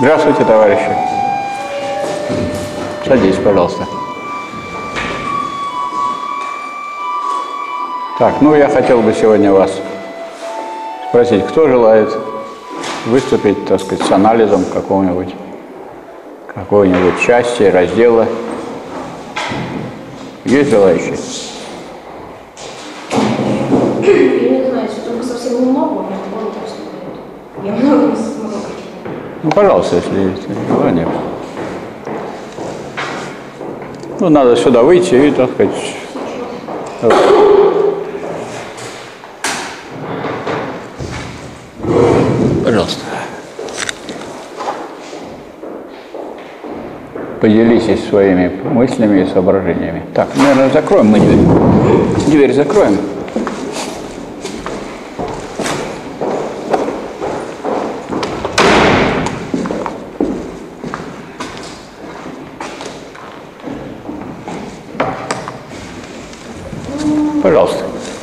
Здравствуйте, товарищи. Садитесь, пожалуйста. Так, ну я хотел бы сегодня вас спросить, кто желает выступить, так сказать, с анализом какой-нибудь части, раздела. Есть желающие? Я не знаю, если только совсем немного, я много не смогу. Ну, пожалуйста, если есть желание. Ну, надо сюда выйти и, так сказать... Пожалуйста. Поделитесь своими мыслями и соображениями. Так, наверное, закроем мы дверь. Дверь закроем. Пожалуйста.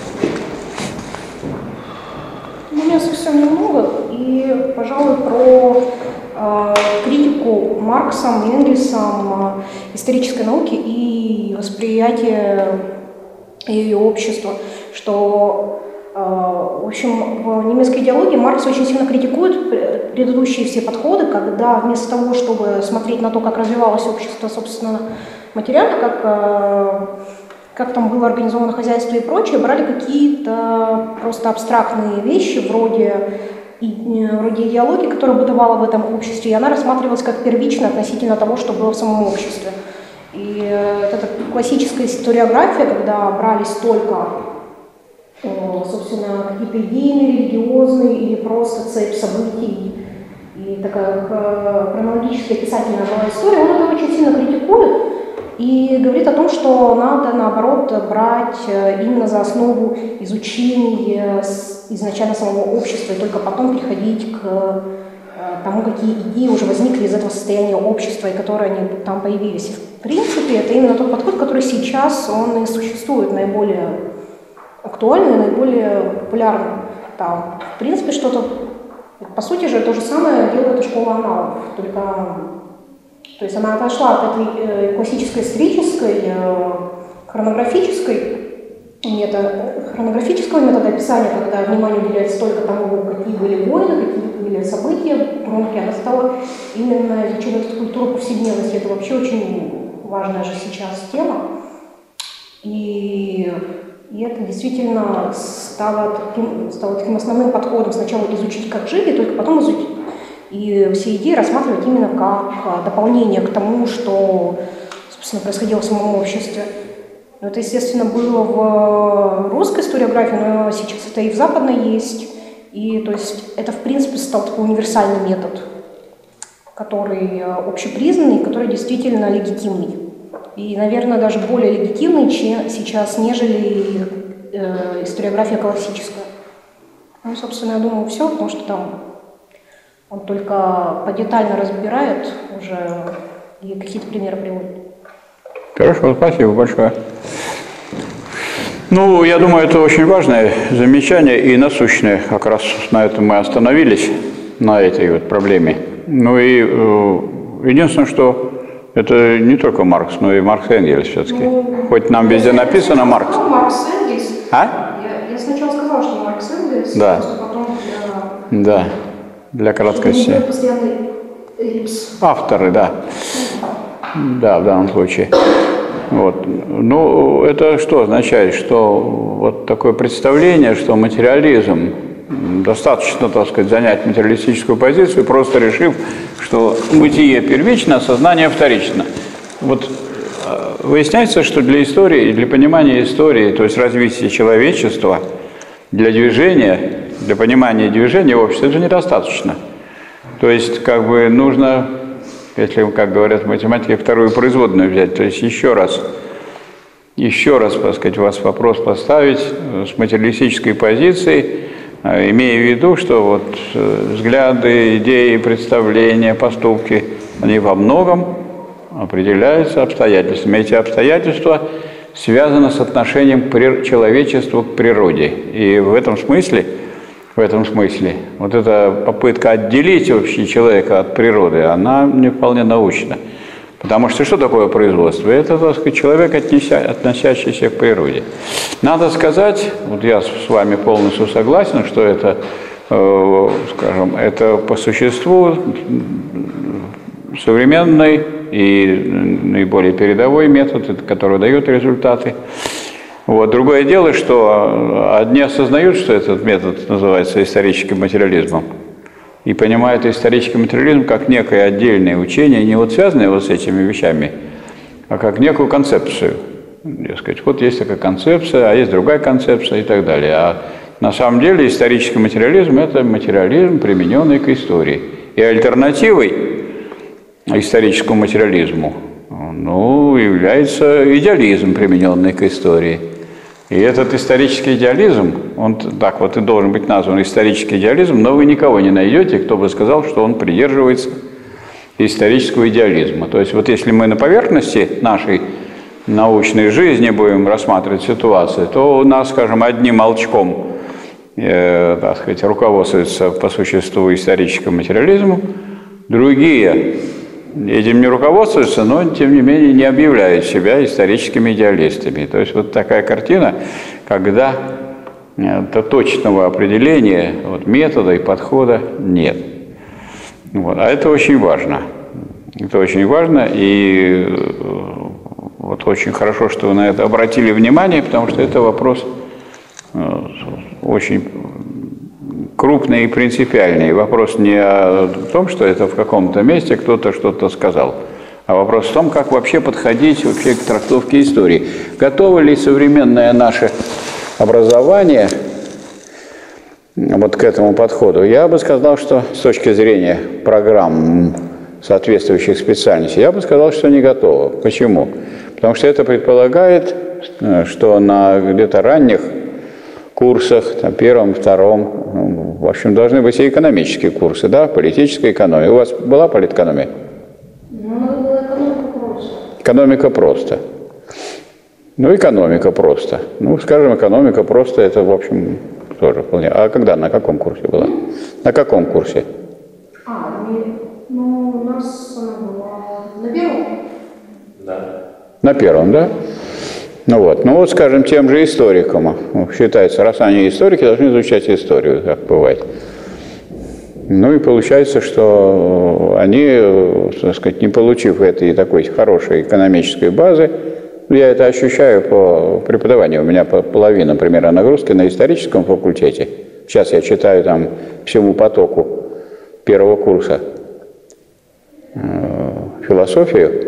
У меня совсем немного, и, пожалуй, про критику Марксом и Энгельсом исторической науки и восприятие ее общества, что, в общем, в немецкой идеологии Маркс очень сильно критикует предыдущие все подходы, когда вместо того, чтобы смотреть на то, как развивалось общество, собственно, материально, как там было организовано хозяйство и прочее, брали какие-то просто абстрактные вещи, вроде идеологии, которая бытовала в этом обществе, и она рассматривалась как первичная относительно того, что было в самом обществе. И это классическая историография, когда брались только, собственно, какие-то идейные, религиозные или просто цепь событий, и такая хронологическая писательная была история, он это очень сильно критикует. И говорит о том, что надо, наоборот, брать именно за основу изучения изначально самого общества и только потом переходить к тому, какие идеи уже возникли из этого состояния общества и которые они там появились. И, в принципе, это именно тот подход, который сейчас он и существует наиболее актуальный, наиболее популярный. Там, в принципе, что-то, по сути же, то же самое делает и школа аналогов, только... То есть она отошла от этой классической исторической, хронографического метода описания, когда внимание уделяется только тому, какие были войны, какие были события громкие, она стала именно изучать эту культуру повседневности. Это вообще очень важная же сейчас тема. И это действительно стало таким основным подходом. Сначала изучить, как жили, только потом изучить. И все идеи рассматривать именно как дополнение к тому, что, собственно, происходило в самом обществе. Это, естественно, было в русской историографии, но сейчас это и в западной есть. И, то есть, это, в принципе, стал такой универсальный метод, который общепризнанный, который действительно легитимный. И, наверное, даже более легитимный сейчас, нежели историография классическая. Ну, собственно, я думаю, все, потому что там он только подетально разбирает уже и какие-то примеры приводит. Хорошо, спасибо большое. Ну, я думаю, это очень важное замечание и насущное. Как раз на этом мы остановились, на этой вот проблеме. Ну и единственное, что это не только Маркс, но и Маркс и Энгельс все-таки. Ну, хоть нам везде написано Маркс. Маркс и Энгельс. А? Я сначала сказала, что Маркс и Энгельс, да. просто потом Да. Для краткости. Авторы, да. Да, в данном случае. Вот. Ну, это что означает? Что вот такое представление, что материализм, достаточно, так сказать, занять материалистическую позицию, просто решив, что бытие первично, а сознание вторично. Вот выясняется, что для истории, для понимания истории, то есть развития человечества, для движения, для понимания движения общества, это же недостаточно. То есть, как бы нужно, если, как говорят в математике, вторую производную взять, то есть еще раз, так сказать, вас вопрос поставить с материалистической позиции, имея в виду, что вот взгляды, идеи, представления, поступки, они во многом определяются обстоятельствами. Эти обстоятельства связаны с отношением человечества к природе. И в этом смысле в этом смысле. Вот эта попытка отделить вообще человека от природы, она не вполне научна. Потому что такое производство? Это, так сказать, человек, относящийся к природе. Надо сказать, вот я с вами полностью согласен, что это, скажем, это по существу современный и наиболее передовой метод, который дает результаты. Вот. Другое дело, что одни осознают, что этот метод называется историческим материализмом, и понимают исторический материализм как некое отдельное учение, не вот связанное вот с этими вещами, а как некую концепцию. Дескать, вот есть такая концепция, а есть другая концепция и так далее. А на самом деле исторический материализм – это материализм, примененный к истории. И альтернативой историческому материализму является идеализм, примененный к истории. И этот исторический идеализм, он так вот и должен быть назван исторический идеализм, но вы никого не найдете, кто бы сказал, что он придерживается исторического идеализма. То есть вот если мы на поверхности нашей научной жизни будем рассматривать ситуацию, то у нас, скажем, одним молчком, так сказать, руководствуются по существу историческому материализму, другие этим не руководствуются, но, тем не менее, не объявляют себя историческими идеалистами. То есть вот такая картина, когда точного определения метода и подхода нет. Вот. А это очень важно. Это очень важно, и вот очень хорошо, что вы на это обратили внимание, потому что это вопрос очень крупный и принципиальный. Вопрос не о том, что это в каком-то месте кто-то что-то сказал, а вопрос в том, как вообще подходить вообще к трактовке истории. Готово ли современное наше образование вот к этому подходу? Я бы сказал, что с точки зрения программ соответствующих специальностей, я бы сказал, что не готово. Почему? Потому что это предполагает, что на где-то ранних курсах, там, первом, втором, в общем, должны быть и экономические курсы, да, политическая экономия. У вас была политэкономия? Ну, экономика просто. Экономика просто. Экономика просто. Скажем, экономика просто, это, в общем, тоже вполне. А когда, на каком курсе была? На каком курсе? У нас она была на первом. Да. На первом, да? Скажем, тем же историкам считается, раз они историки, должны изучать историю, как бывает. И получается, что они, так сказать, не получив этой такой хорошей экономической базы, я это ощущаю по преподаванию, у меня половина примерно нагрузки на историческом факультете. Сейчас я читаю там всему потоку первого курса философию.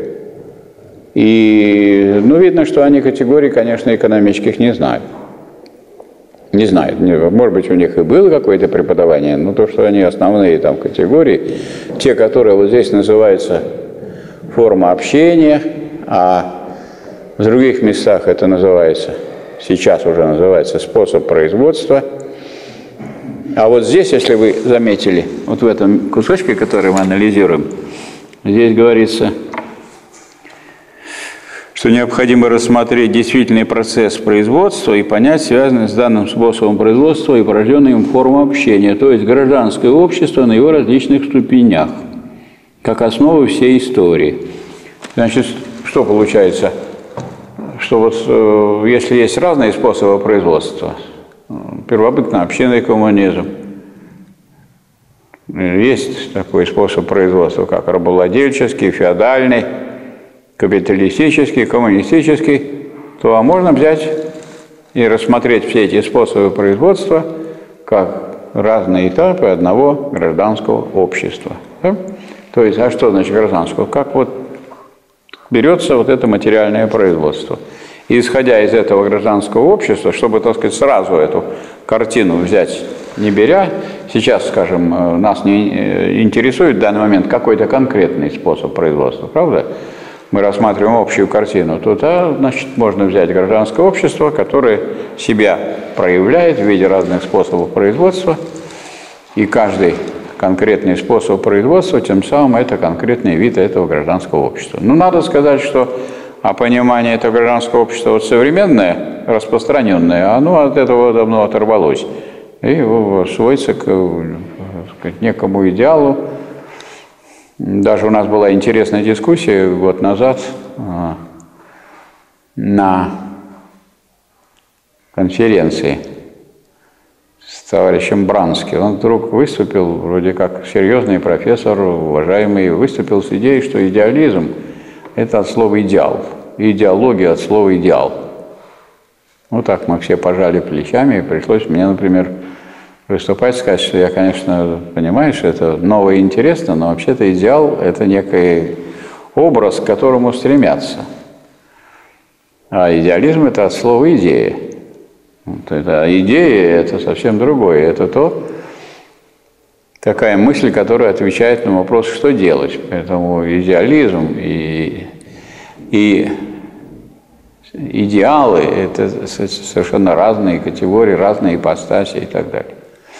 И, видно, что они категорий, конечно, экономических не знают. Не знают. Может быть, у них и было какое-то преподавание, но то, что они основные там категории, те, которые вот здесь называются форма общения, а в других местах это называется, сейчас уже называется способ производства. А вот здесь, если вы заметили, вот в этом кусочке, который мы анализируем, здесь говорится, что необходимо рассмотреть действительный процесс производства и понять связанность с данным способом производства и порожденную им форму общения, то есть гражданское общество на его различных ступенях, как основу всей истории. Значит, что получается? Что вот если есть разные способы производства, первобытно-общинный коммунизм, есть такой способ производства, как рабовладельческий, феодальный, капиталистический, коммунистический, то можно взять и рассмотреть все эти способы производства как разные этапы одного гражданского общества. Да? То есть, а что значит гражданского? Как вот берется вот это материальное производство. И исходя из этого гражданского общества, чтобы, так сказать, сразу эту картину взять, не беря, сейчас, скажем, нас не интересует в данный момент какой-то конкретный способ производства, правда? Мы рассматриваем общую картину, то значит, можно взять гражданское общество, которое себя проявляет в виде разных способов производства, и каждый конкретный способ производства, тем самым это конкретный вид этого гражданского общества. Надо сказать, что понимание этого гражданского общества современное, распространенное, оно от этого давно оторвалось. и сводится к некому идеалу. Даже у нас была интересная дискуссия год назад на конференции с товарищем Бранским. Он вдруг выступил, вроде как серьезный профессор, уважаемый, выступил с идеей, что идеализм – это от слова «идеал», и идеология от слова «идеал». Вот так мы все пожали плечами, и пришлось мне, например, выступать, сказать, что я, конечно, понимаю, что это новое и интересно, но вообще-то идеал – это некий образ, к которому стремятся. А идеализм – это от слова «идея». Вот это идея – это совсем другое. Это такая мысль, которая отвечает на вопрос, что делать. Поэтому идеализм и идеалы – это совершенно разные категории, разные ипостаси и так далее.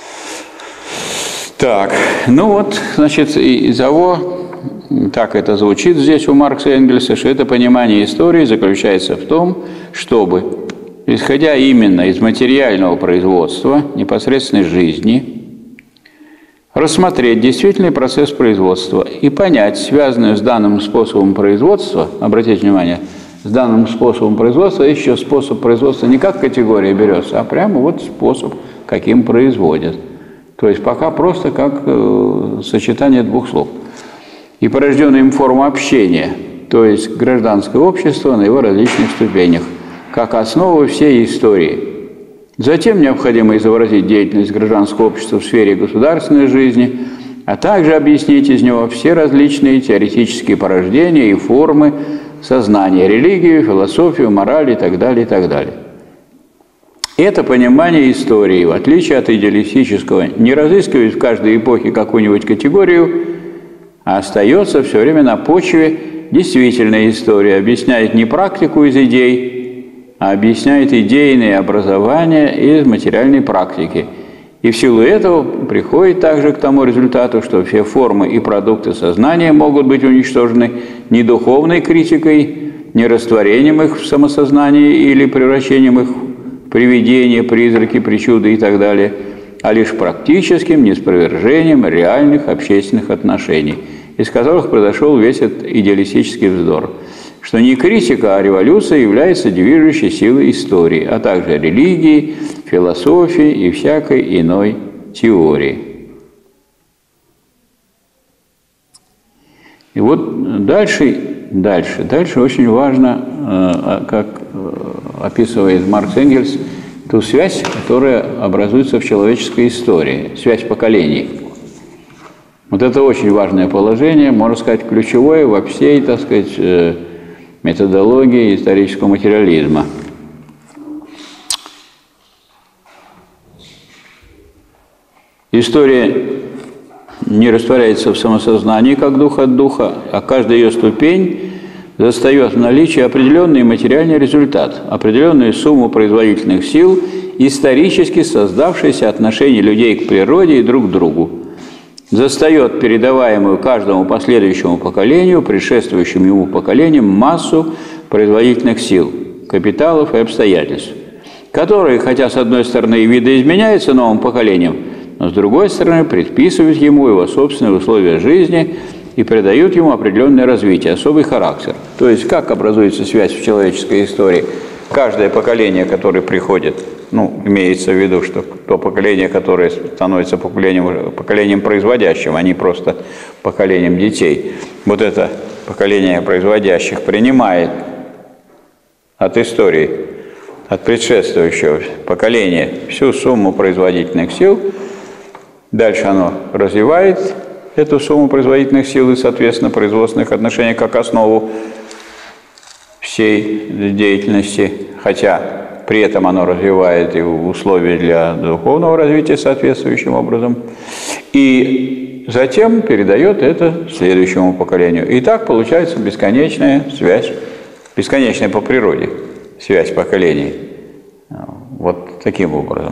Так, ну вот, значит, из того, так это звучит здесь у Маркса и Энгельса, что это понимание истории заключается в том, чтобы, исходя именно из материального производства, непосредственной жизни, рассмотреть действительный процесс производства и понять связанную с данным способом производства, обратите внимание, с данным способом производства, еще способ производства не как категория берется, а прямо вот способ, каким производят. То есть пока просто как сочетание двух слов. И порожденная им форма общения, то есть гражданское общество на его различных ступенях, как основа всей истории. Затем необходимо изобразить деятельность гражданского общества в сфере государственной жизни, а также объяснить из него все различные теоретические порождения и формы сознания, религию, философию, мораль и так далее, и так далее. Это понимание истории, в отличие от идеалистического, не разыскивает в каждой эпохе какую-нибудь категорию, а остается все время на почве действительной истории, объясняет не практику из идей, а объясняет идейное образование из материальной практики. И в силу этого приходит также к тому результату, что все формы и продукты сознания могут быть уничтожены не духовной критикой, не растворением их в самосознании или превращением их в привидения, призраки, причуды и так далее, а лишь практическим неспровержением реальных общественных отношений, из которых произошел весь этот идеалистический вздор, что не критика, а революция является движущей силой истории, а также религии, философии и всякой иной теории. И вот дальше очень важно, как описывает Маркс и Энгельс, ту связь, которая образуется в человеческой истории, связь поколений. Вот это очень важное положение, можно сказать, ключевое во всей, так сказать, методологии исторического материализма. История не растворяется в самосознании, как дух от духа, а каждая ее ступень застает в наличии определенный материальный результат, определенную сумму производительных сил, исторически создавшиеся отношения людей к природе и друг к другу, застает передаваемую каждому последующему поколению, предшествующим ему поколениям, массу производительных сил, капиталов и обстоятельств, которые, хотя с одной стороны видоизменяются новым поколением, но с другой стороны предписывают ему его собственные условия жизни и придают ему определенное развитие, особый характер. То есть как образуется связь в человеческой истории? Каждое поколение, которое приходит, имеется в виду, что то поколение, которое становится поколением производящим, а не просто поколением детей, вот это поколение производящих принимает от истории, от предшествующего поколения всю сумму производительных сил, дальше оно развивает эту сумму производительных сил и, соответственно, производственных отношений как основу всей деятельности, хотя при этом оно развивает и условия для духовного развития соответствующим образом, и затем передает это следующему поколению. И так получается бесконечная связь, бесконечная по природе связь поколений. Вот таким образом.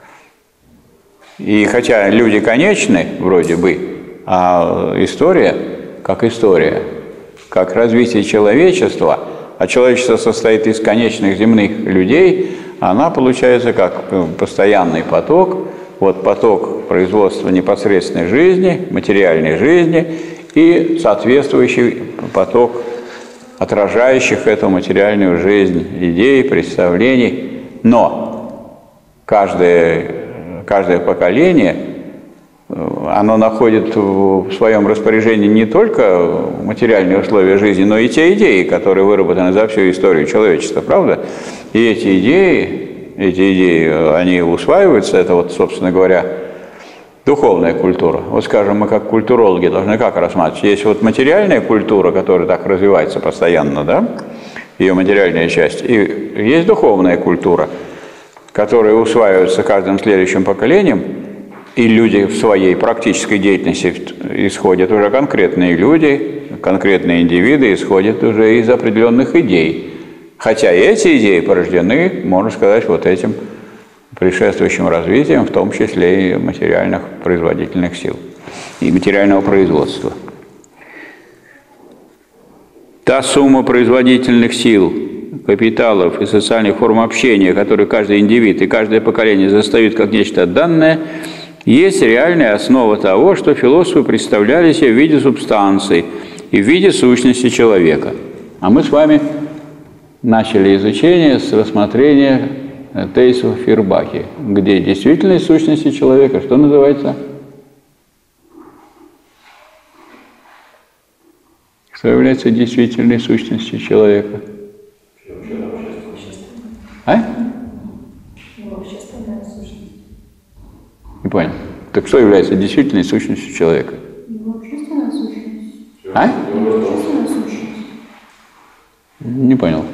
И хотя люди конечны, вроде бы, а история, как развитие человечества, а человечество состоит из конечных земных людей, она получается как постоянный поток, вот поток производства непосредственной жизни, материальной жизни и соответствующий поток отражающих эту материальную жизнь идей, представлений. Но каждое поколение, оно находит в своем распоряжении не только материальные условия жизни, но и те идеи, которые выработаны за всю историю человечества, правда? И эти идеи, они усваиваются, это вот, собственно говоря, духовная культура. Вот, скажем, мы как культурологи должны как рассматривать? Есть вот материальная культура, которая так развивается постоянно, да, ее материальная часть, и есть духовная культура, которая усваивается каждым следующим поколением, и люди в своей практической деятельности исходят уже конкретные люди, конкретные индивиды исходят уже из определенных идей. Хотя эти идеи порождены, можно сказать, вот этим предшествующим развитием, в том числе и материальных производительных сил и материального производства. Та сумма производительных сил, капиталов и социальных форм общения, которые каждый индивид и каждое поколение застают как нечто данное, есть реальная основа того, что философы представляли себе в виде субстанции и в виде сущности человека. А мы с вами начали изучение с рассмотрения тезисов Фейербахе, где действительность сущности человека, что называется? Что является действительной сущностью человека? А? Общественная сущность. Не понял. Так что является действительной сущностью человека? Его общественная сущность. А? Его общественная сущность. Не понял.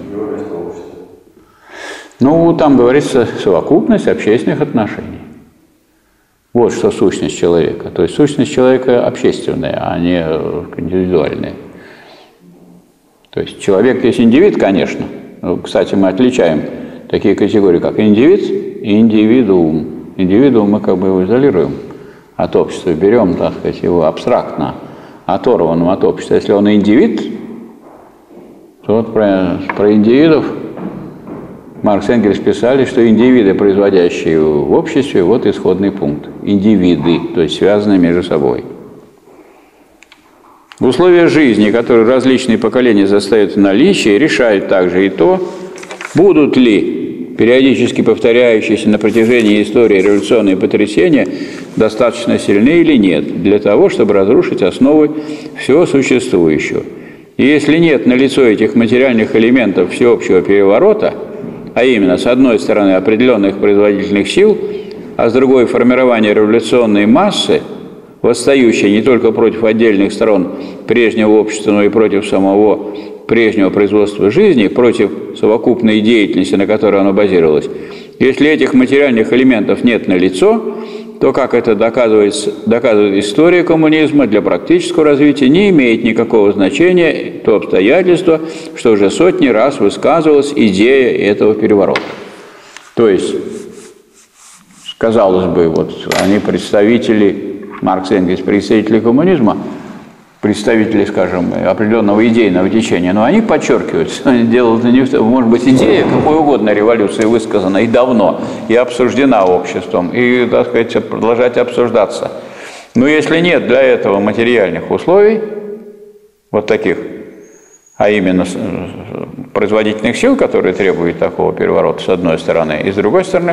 Ну, там говорится совокупность общественных отношений. Вот что сущность человека. То есть сущность человека общественная, а не индивидуальная. То есть человек есть индивид, конечно. Кстати, мы отличаем такие категории, как индивид и индивидуум. Индивидуум мы как бы его изолируем от общества, берем, так сказать, его абстрактно, оторванным от общества. Если он индивид, то вот про индивидов Маркс и Энгельс писали, что индивиды, производящие в обществе, вот исходный пункт. Индивиды, то есть связанные между собой. В условиях жизни, которые различные поколения застают в наличии, решают также и то, будут ли периодически повторяющиеся на протяжении истории революционные потрясения достаточно сильны или нет для того, чтобы разрушить основы всего существующего. И если нет налицо этих материальных элементов всеобщего переворота, а именно, с одной стороны, определенных производительных сил, а с другой – формирование революционной массы, восстающей не только против отдельных сторон прежнего общества, но и против самого прежнего производства жизни, против совокупной деятельности, на которой оно базировалось. Если этих материальных элементов нет налицо, то, как это доказывает история коммунизма, для практического развития не имеет никакого значения то обстоятельство, что уже сотни раз высказывалась идея этого переворота. То есть, казалось бы, вот они представители, Маркс и Энгельс, представители коммунизма, представители, скажем, определенного идейного течения, но они подчеркивают, что они делают, может быть, идея какой угодно революции высказана и давно, и обсуждена обществом, и, так сказать, продолжать обсуждаться. Но если нет для этого материальных условий, вот таких, а именно производительных сил, которые требуют такого переворота, с одной стороны, и с другой стороны,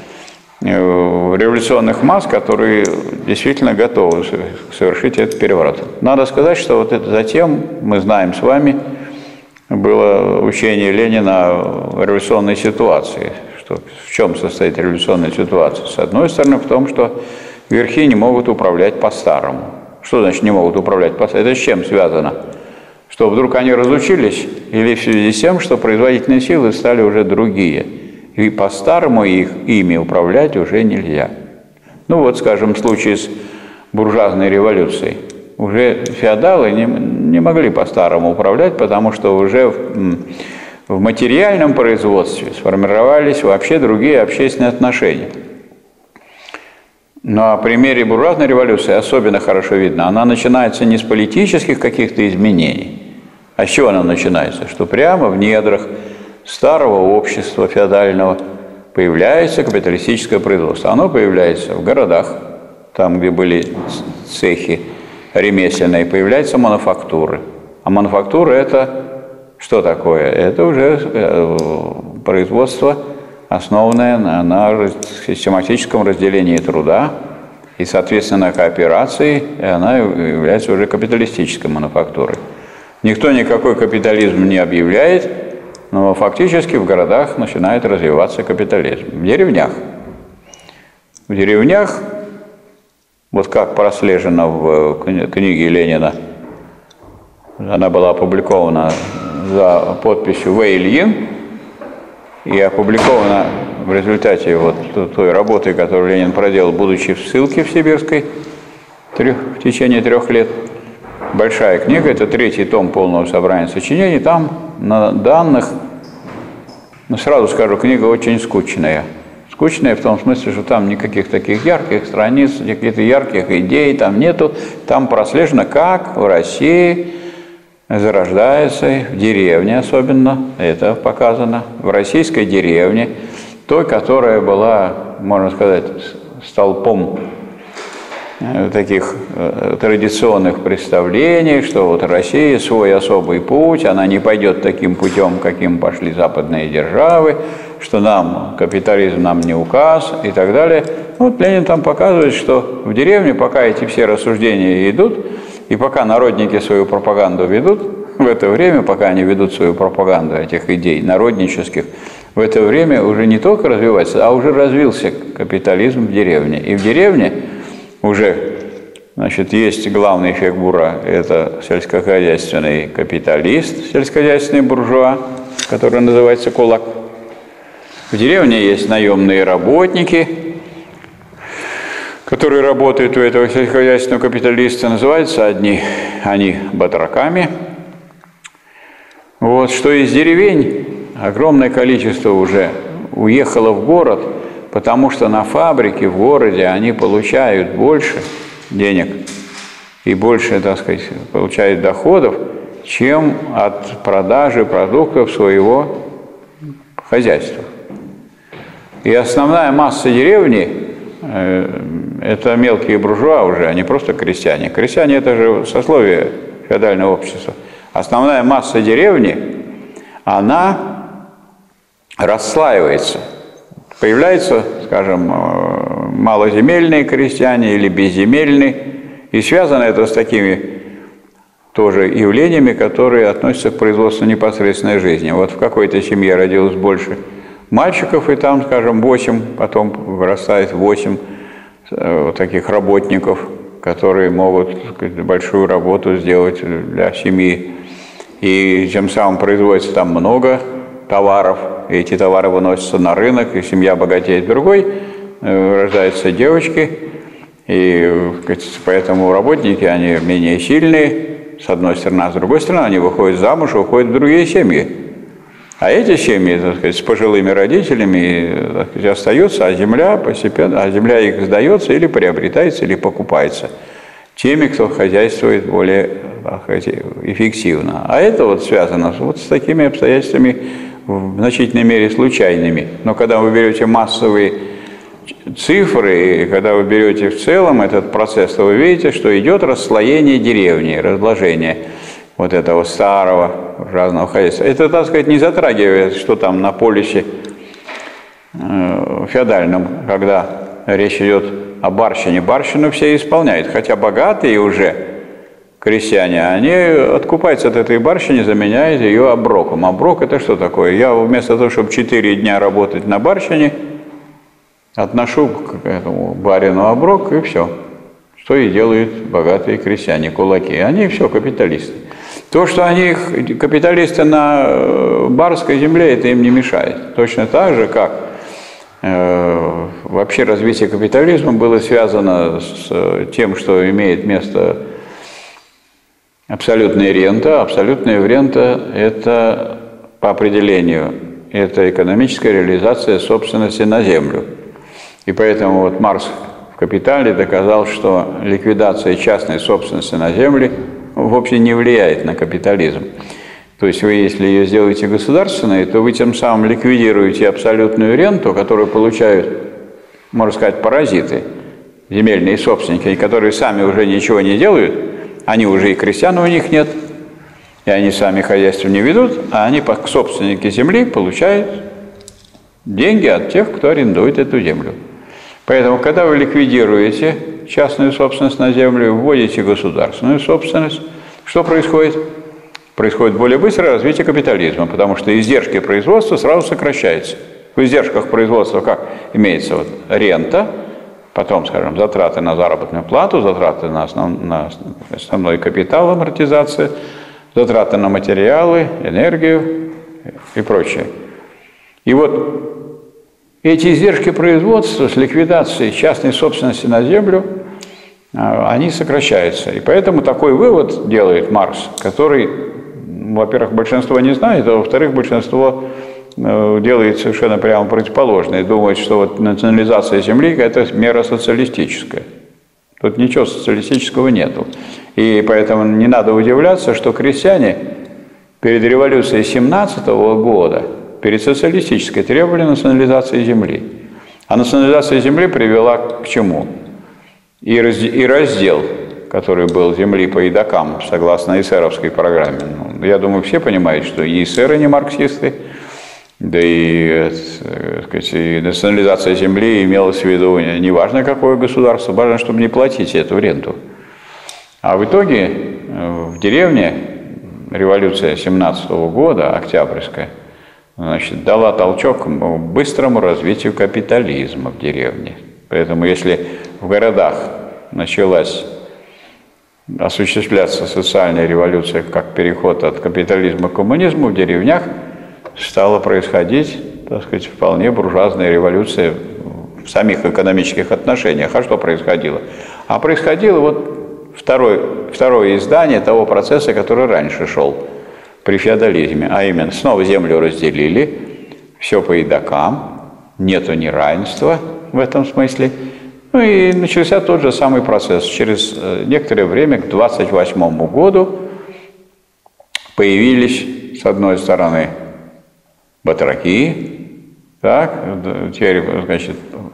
революционных масс, которые действительно готовы совершить этот переворот. Надо сказать, что вот это затем, мы знаем с вами, было учение Ленина о революционной ситуации. Что, в чем состоит революционная ситуация? С одной стороны, в том, что верхи не могут управлять по-старому. Что значит не могут управлять по-старому? Это с чем связано? Что вдруг они разучились или в связи с тем, что производительные силы стали уже другие? И по-старому ими управлять уже нельзя. Ну вот, скажем, в случае с буржуазной революцией. Уже феодалы не могли по-старому управлять, потому что уже в материальном производстве сформировались вообще другие общественные отношения. На примере буржуазной революции особенно хорошо видно. Она начинается не с политических каких-то изменений. А с чего она начинается? Что прямо в недрах старого общества феодального появляется капиталистическое производство. Оно появляется в городах, там, где были цехи ремесленные, появляются мануфактуры. А мануфактура – это что такое? Это уже производство, основанное на систематическом разделении труда и, соответственно, кооперации, и она является уже капиталистической мануфактурой. Никто никакой капитализм не объявляет, но фактически в городах начинает развиваться капитализм. В деревнях. В деревнях, вот как прослежено в книге Ленина, она была опубликована за подписью В. Ильин и опубликована в результате вот той работы, которую Ленин проделал, будучи в ссылке в Сибирской в течение 3 лет. Большая книга, это 3-й том полного собрания сочинений. Там на данных, сразу скажу, книга очень скучная. Скучная в том смысле, что там никаких таких ярких страниц, каких-то ярких идей там нету. Там прослежено, как в России зарождается, в деревне особенно, это показано, в российской деревне, той, которая была, можно сказать, столпом таких традиционных представлений, что вот Россия свой особый путь, она не пойдет таким путем, каким пошли западные державы, что нам капитализм нам не указ и так далее. Вот Ленин там показывает, что в деревне, пока эти все рассуждения идут, и пока народники свою пропаганду ведут, в это время, пока они ведут свою пропаганду этих идей народнических, в это время уже не только развивается, а уже развился капитализм в деревне. И в деревне уже, значит, есть главная фигура, это сельскохозяйственный капиталист, сельскохозяйственный буржуа, который называется кулак. В деревне есть наемные работники, которые работают у этого сельскохозяйственного капиталиста, называются они батраками. Вот, что из деревень огромное количество уже уехало в город, потому что на фабрике в городе они получают больше денег и больше, так сказать, получают доходов, чем от продажи продуктов своего хозяйства. И основная масса деревни это мелкие буржуа уже, а не просто крестьяне. Крестьяне – это же сословие феодального общества. Основная масса деревни, она расслаивается. Появляются, скажем, малоземельные крестьяне или безземельные. И связано это с такими тоже явлениями, которые относятся к производству непосредственной жизни. Вот в какой-то семье родилось больше мальчиков, и там, скажем, 8, потом вырастает 8 таких работников, которые могут, так сказать, большую работу сделать для семьи. И тем самым производится там много товаров, и эти товары выносятся на рынок, и семья богатеет. Другой, рождаются девочки, и поэтому работники, они менее сильные, с одной стороны, а с другой стороны, они выходят замуж и уходят в другие семьи. А эти семьи, так сказать, с пожилыми родителями, так сказать, остаются, а земля постепенно, их сдается или приобретается, или покупается теми, кто хозяйствует более, так сказать, эффективно. А это вот связано вот с такими обстоятельствами в значительной мере случайными. Но когда вы берете массовые цифры, и когда вы берете в целом этот процесс, то вы видите, что идет расслоение деревни, разложение вот этого старого разного хозяйства. Это, так сказать, не затрагивает, что там на полисе феодальном, когда речь идет о барщине. Барщину все исполняют, хотя богатые уже крестьяне, они откупаются от этой барщины, заменяют ее оброком. Оброк – это что такое? Я вместо того, чтобы 4 дня работать на барщине, отношу к этому барину оброк, и все. Что и делают богатые крестьяне, кулаки. Они все капиталисты. То, что они капиталисты на барской земле, это им не мешает. Точно так же, как вообще развитие капитализма было связано с тем, что имеет место абсолютная рента. Абсолютная рента – это, по определению, это экономическая реализация собственности на землю. И поэтому вот Маркс в «Капитале» доказал, что ликвидация частной собственности на земле вовсе не влияет на капитализм. То есть вы, если ее сделаете государственной, то вы тем самым ликвидируете абсолютную ренту, которую получают, можно сказать, паразиты, земельные собственники, которые сами уже ничего не делают, они уже и крестьян у них нет, и они сами хозяйство не ведут, а они, как собственники земли, получают деньги от тех, кто арендует эту землю. Поэтому, когда вы ликвидируете частную собственность на землю, вводите государственную собственность, что происходит? Происходит более быстрое развитие капитализма, потому что издержки производства сразу сокращаются. В издержках производства как? Имеется вот рента, потом, скажем, затраты на заработную плату, затраты на основной капитал, амортизация, затраты на материалы, энергию и прочее. И вот эти издержки производства с ликвидацией частной собственности на землю, они сокращаются. И поэтому такой вывод делает Маркс, который, во-первых, большинство не знает, а во-вторых, большинство делает совершенно прямо противоположное. Думает, что вот национализация земли – это мера социалистическая. Тут ничего социалистического нету. И поэтому не надо удивляться, что крестьяне перед революцией 17 года, перед социалистической, требовали национализации земли. А национализация земли привела к чему? И раздел, который был земли по едокам, согласно эсеровской программе. Я думаю, все понимают, что и эсеры не марксисты, да и, сказать, и национализация земли имелась в виду не важно какое государство, важно, чтобы не платить эту ренту. А в итоге в деревне революция 17 года, октябрьская, значит, дала толчок быстрому развитию капитализма в деревне. Поэтому если в городах началась осуществляться социальная революция как переход от капитализма к коммунизму, в деревнях стала происходить, так сказать, вполне буржуазная революция в самих экономических отношениях. А что происходило? А происходило вот второе издание того процесса, который раньше шел при феодализме. А именно, снова землю разделили, все по едокам, нету неравенства в этом смысле. Ну и начался тот же самый процесс. Через некоторое время, к 28 году, появились, с одной стороны, батраки, так, теперь, значит,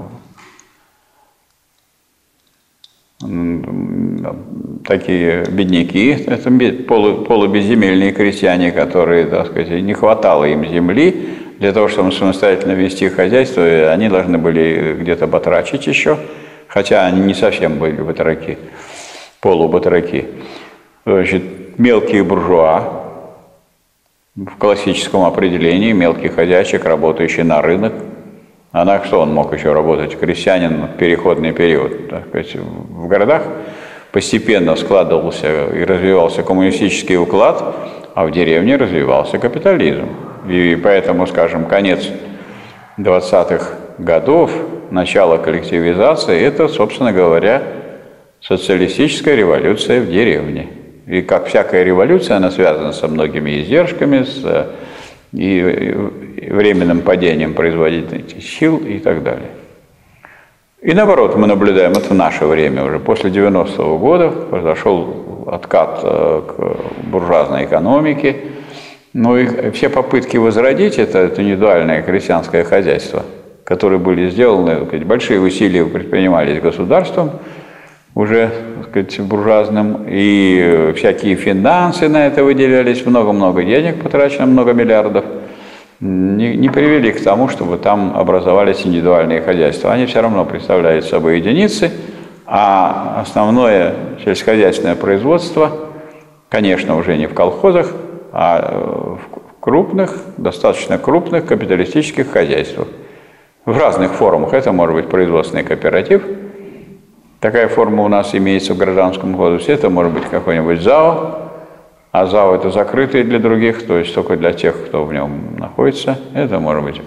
такие бедняки, это полубезземельные крестьяне, которые, так сказать, не хватало им земли для того, чтобы самостоятельно вести хозяйство, и они должны были где-то батрачить еще, хотя они не совсем были батраки, полубатраки. Значит, мелкие буржуа, в классическом определении, мелкий хозяйчик, работающий на рынок. А на что он мог еще работать? Крестьянин в переходный период. Так сказать, в городах постепенно складывался и развивался коммунистический уклад, а в деревне развивался капитализм. И поэтому, скажем, конец 20-х годов, начало коллективизации – это, собственно говоря, социалистическая революция в деревне. И как всякая революция, она связана со многими издержками, и временным падением производительных сил и так далее. И наоборот, мы наблюдаем это в наше время уже. После 90-го года произошел откат к буржуазной экономике. Ну и все попытки возродить это индивидуальное крестьянское хозяйство, которые были сделаны, большие усилия предпринимались государством, уже, так сказать, буржуазным, и всякие финансы на это выделялись, много-много денег потрачено, много миллиардов, не привели к тому, чтобы там образовались индивидуальные хозяйства. Они все равно представляют собой единицы, а основное сельскохозяйственное производство, конечно, уже не в колхозах, а в крупных, достаточно крупных капиталистических хозяйствах. В разных формах. Это может быть производственный кооператив. Такая форма у нас имеется в Гражданском кодексе. Это может быть какой-нибудь ЗАО. А ЗАО – это закрытый для других, то есть только для тех, кто в нем находится. Это может быть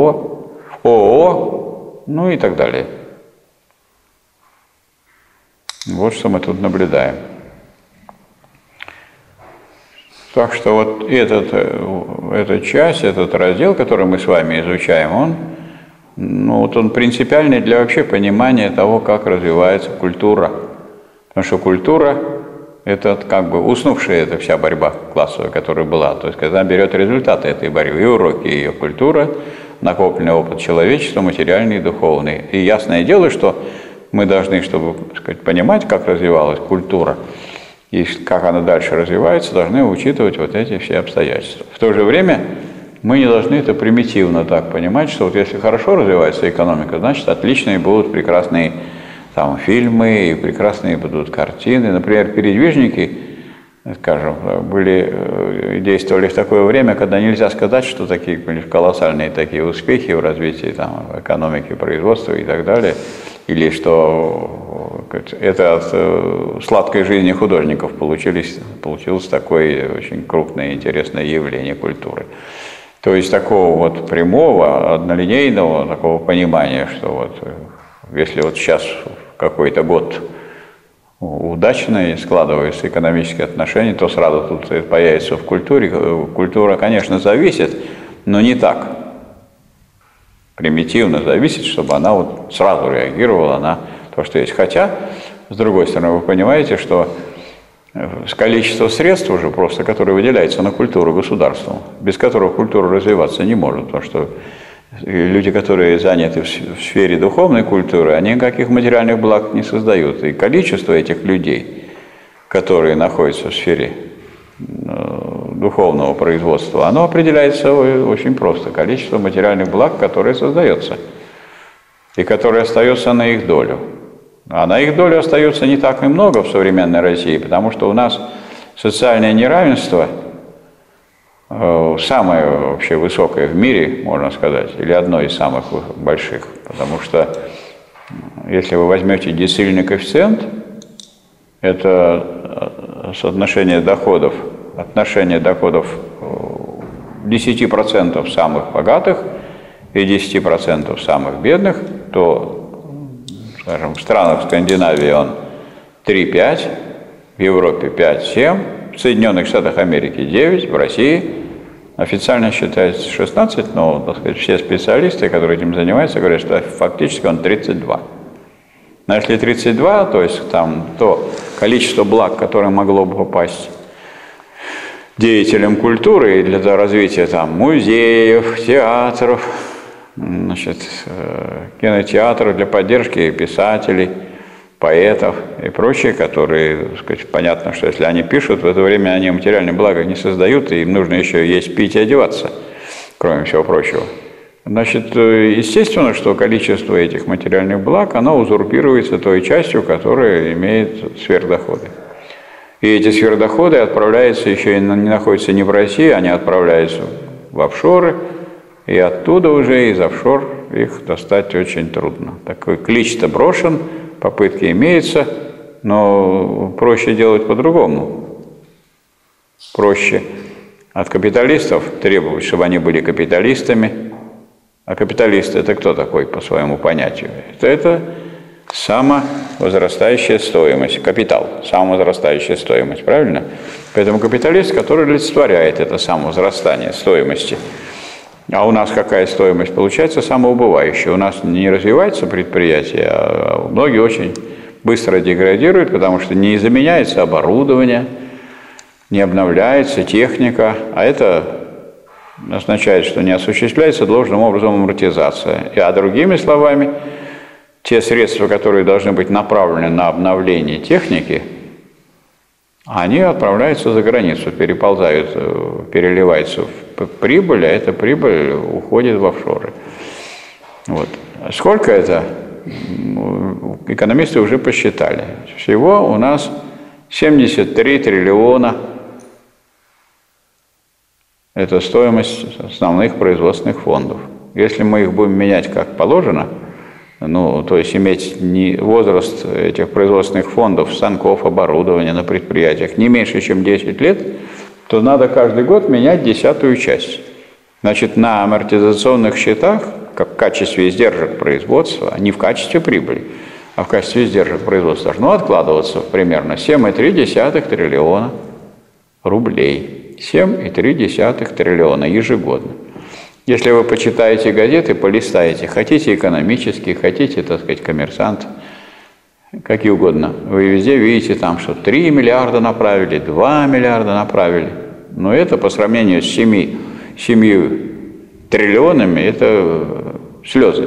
ООО, ну и так далее. Вот что мы тут наблюдаем. Так что вот эта часть, этот раздел, который мы с вами изучаем, он принципиальный для вообще понимания того, как развивается культура. Потому что культура Это как бы уснувшая эта вся борьба классовая, которая была. То есть, когда берет результаты этой борьбы, и уроки, и ее культура, накопленный опыт человечества, материальный и духовный. И ясное дело, что мы должны, чтобы, так сказать, понимать, как развивалась культура, и как она дальше развивается, должны учитывать вот эти все обстоятельства. В то же время мы не должны это примитивно так понимать, что вот если хорошо развивается экономика, значит, отличные будут прекрасные там фильмы, и прекрасные будут картины. Например, передвижники, скажем, действовали в такое время, когда нельзя сказать, что такие были колоссальные такие успехи в развитии там, экономики, производства и так далее, или что это от сладкой жизни художников получилось такое очень крупное и интересное явление культуры. То есть такого вот прямого, однолинейного такого понимания, что вот если вот сейчас какой-то год удачный складываются экономические отношения, то сразу тут появится в культуре. Культура, конечно, зависит, но не так. Примитивно зависит, чтобы она вот сразу реагировала на то, что есть. Хотя, с другой стороны, вы понимаете, что количество средств уже просто, которые выделяются на культуру государством, без которого культура развиваться не может, потому что люди, которые заняты в сфере духовной культуры, они никаких материальных благ не создают. И количество этих людей, которые находятся в сфере духовного производства, оно определяется очень просто. Количество материальных благ, которые создается, и которые остаются на их долю. А на их долю остается не так и много в современной России, потому что у нас социальное неравенство самое вообще высокое в мире, можно сказать, или одно из самых больших. Потому что если вы возьмете децильный коэффициент, это отношение доходов 10% самых богатых и 10% самых бедных, то, скажем, в странах Скандинавии он 3-5, в Европе 5-7, в Соединенных Штатах Америки 9, в России официально считается 16, но, так сказать, все специалисты, которые этим занимаются, говорят, что фактически он 32. Но если 32, то есть там то количество благ, которое могло бы попасть деятелям культуры и для развития там музеев, театров, значит, кинотеатров для поддержки писателей, поэтов и прочие, которые, так сказать, понятно, что если они пишут, в это время они материальные блага не создают, и им нужно еще есть, пить и одеваться, кроме всего прочего. Значит, естественно, что количество этих материальных благ, оно узурпируется той частью, которая имеет сверхдоходы. И эти сверхдоходы отправляются еще и не находятся не в России, они отправляются в офшоры, и оттуда уже из офшор их достать очень трудно. Такой клич-то брошен, попытки имеются, но проще делать по-другому. Проще от капиталистов требовать, чтобы они были капиталистами. А капиталист – это кто такой по своему понятию? Это самовозрастающая стоимость, капитал, самовозрастающая стоимость, правильно? Поэтому капиталист, который олицетворяет это самовозрастание стоимости. А у нас какая стоимость? Получается самоубывающая. У нас не развивается предприятие, а многие очень быстро деградируют, потому что не заменяется оборудование, не обновляется техника, а это означает, что не осуществляется должным образом амортизация. А другими словами, те средства, которые должны быть направлены на обновление техники, они отправляются за границу, переползают, переливаются в прибыль, а эта прибыль уходит в офшоры. Вот. Сколько это? Экономисты уже посчитали. Всего у нас 73 триллиона. Это стоимость основных производственных фондов. Если мы их будем менять как положено, то есть иметь возраст этих производственных фондов, станков, оборудования на предприятиях не меньше, чем 10 лет, то надо каждый год менять 10-ую часть. Значит, на амортизационных счетах, как в качестве издержек производства, а не в качестве прибыли, а в качестве издержек производства, должно откладываться примерно 7,3 триллиона рублей. 7,3 триллиона ежегодно. Если вы почитаете газеты, полистаете, хотите экономические, хотите, так сказать, коммерсант, какие угодно. Вы везде видите там, что 3 миллиарда направили, 2 миллиарда направили. Но это по сравнению с 7 триллионами, это слезы.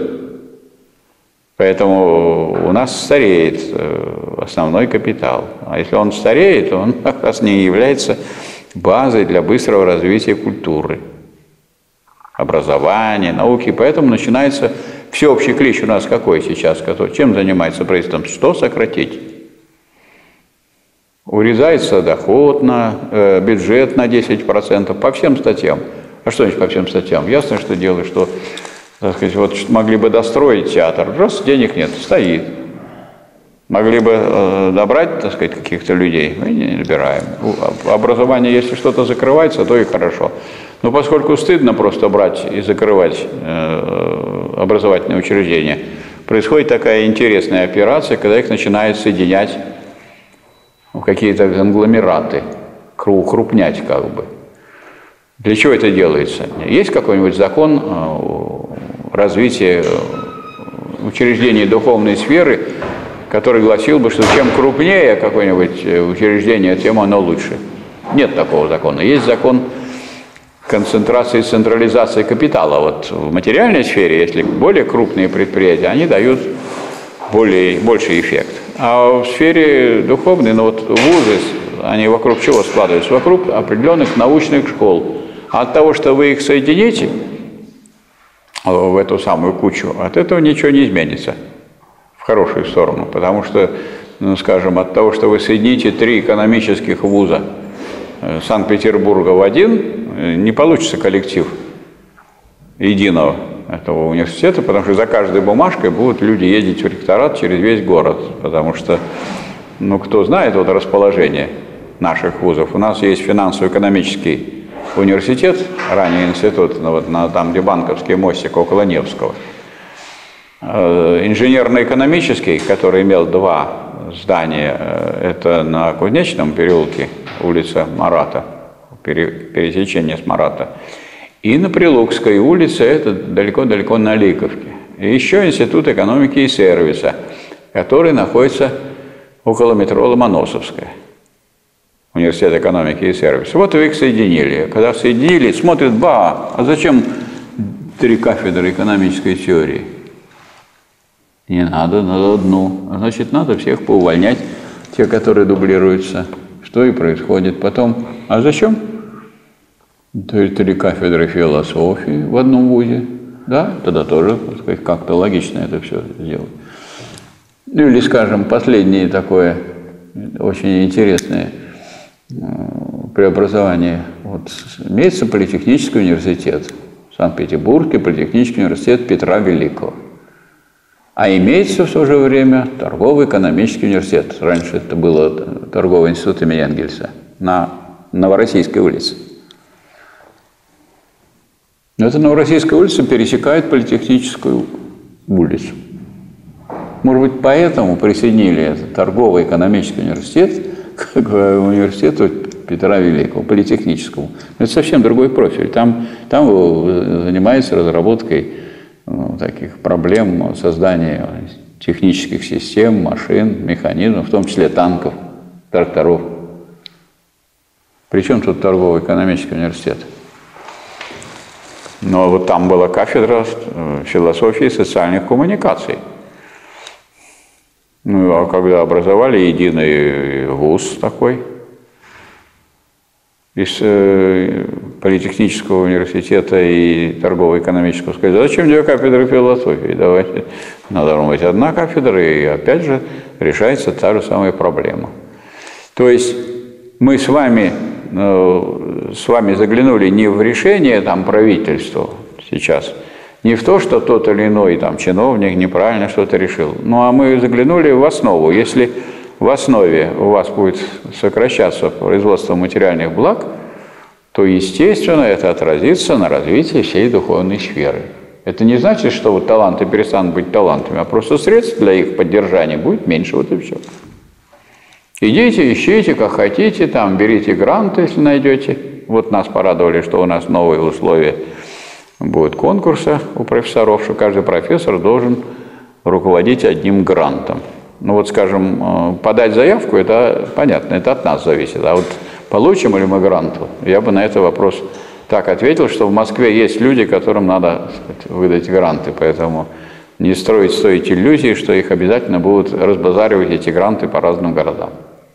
Поэтому у нас стареет основной капитал. А если он стареет, то он как раз не является базой для быстрого развития культуры, образования, науки. Поэтому начинается всеобщий клич у нас какой сейчас? Чем занимается правительство? Что сократить? Урезается доход бюджет на 10% по всем статьям. А что значит по всем статьям? Ясно, что дело, что, так сказать, вот могли бы достроить театр, просто денег нет, стоит. Могли бы добрать, так сказать, каких-то людей, мы не набираем. Образование, если что-то закрывается, то и хорошо. Но поскольку стыдно просто брать и закрывать образовательные учреждения, происходит такая интересная операция, когда их начинают соединять в какие-то конгломераты, укрупнять как бы. Для чего это делается? Есть какой-нибудь закон развития учреждений духовной сферы, который гласил бы, что чем крупнее какое-нибудь учреждение, тем оно лучше? Нет такого закона. Есть закон концентрации и централизации капитала. Вот в материальной сфере, если более крупные предприятия, они дают больший эффект. А в сфере духовной, вузы, они вокруг чего складываются? Вокруг определенных научных школ. А от того, что вы их соедините в эту самую кучу, от этого ничего не изменится в хорошую сторону. Потому что, скажем, от того, что вы соедините 3 экономических вуза Санкт-Петербурга в один, не получится коллектив единого этого университета, потому что за каждой бумажкой будут люди ездить в ректорат через весь город, потому что, кто знает расположение наших вузов, у нас есть финансово-экономический университет, ранее институт, там, где Банковский мостик, около Невского, инженерно-экономический, который имел 2 здания, это на Кузнечном переулке, улица Марата, пересечение с Марата, и на Прилукской улице, это далеко-далеко на Ликовке. И еще Институт экономики и сервиса, который находится около метро Ломоносовская. Университет экономики и сервиса. Вот вы их соединили. Когда соединили, смотрят, а зачем 3 кафедры экономической теории? Не надо, надо одну. Значит, надо всех поувольнять, те, которые дублируются. Что и происходит. Потом, а зачем 3 кафедры философии в одном вузе? Да, тогда тоже, так сказать, как-то логично это все сделать. Или, скажем, последнее такое очень интересное преобразование. Имеется политехнический университет, Санкт-Петербургский политехнический университет Петра Великого. А имеется в то же время торгово-экономический университет. Раньше это было торговый институт имени Энгельса на Новороссийской улице. Но эта Новороссийская улица пересекает политехническую улицу. Может быть, поэтому присоединили этот торгово-экономический университет к университету Петра Великого, политехническому. Но это совсем другой профиль. Там занимается разработкой таких проблем создания технических систем, машин, механизмов, в том числе танков, тракторов. Причем тут торгово-экономический университет? Но там была кафедра философии и социальных коммуникаций. А когда образовали единый вуз такой из политехнического университета и торгово-экономического, сказали, зачем 2 кафедры философии? Давайте, надо быть 1 кафедра, и опять же решается та же самая проблема. То есть мы с вами заглянули не в решение правительства сейчас, не в то, что тот или иной чиновник неправильно что-то решил, а мы заглянули в основу. Если в основе у вас будет сокращаться производство материальных благ, то, естественно, это отразится на развитии всей духовной сферы. Это не значит, что таланты перестанут быть талантами, а просто средств для их поддержания будет меньше, вот и все. Идите, ищите, как хотите, берите гранты, если найдете. Вот нас порадовали, что у нас новые условия будут конкурса у профессоров, что каждый профессор должен руководить 1 грантом. Ну вот, скажем, подать заявку, это понятно, это от нас зависит. А вот получим ли мы грант, я бы на этот вопрос так ответил, что в Москве есть люди, которым надо, так сказать, выдать гранты, поэтому не стоить иллюзии, что их обязательно будут разбазаривать эти гранты по разным городам.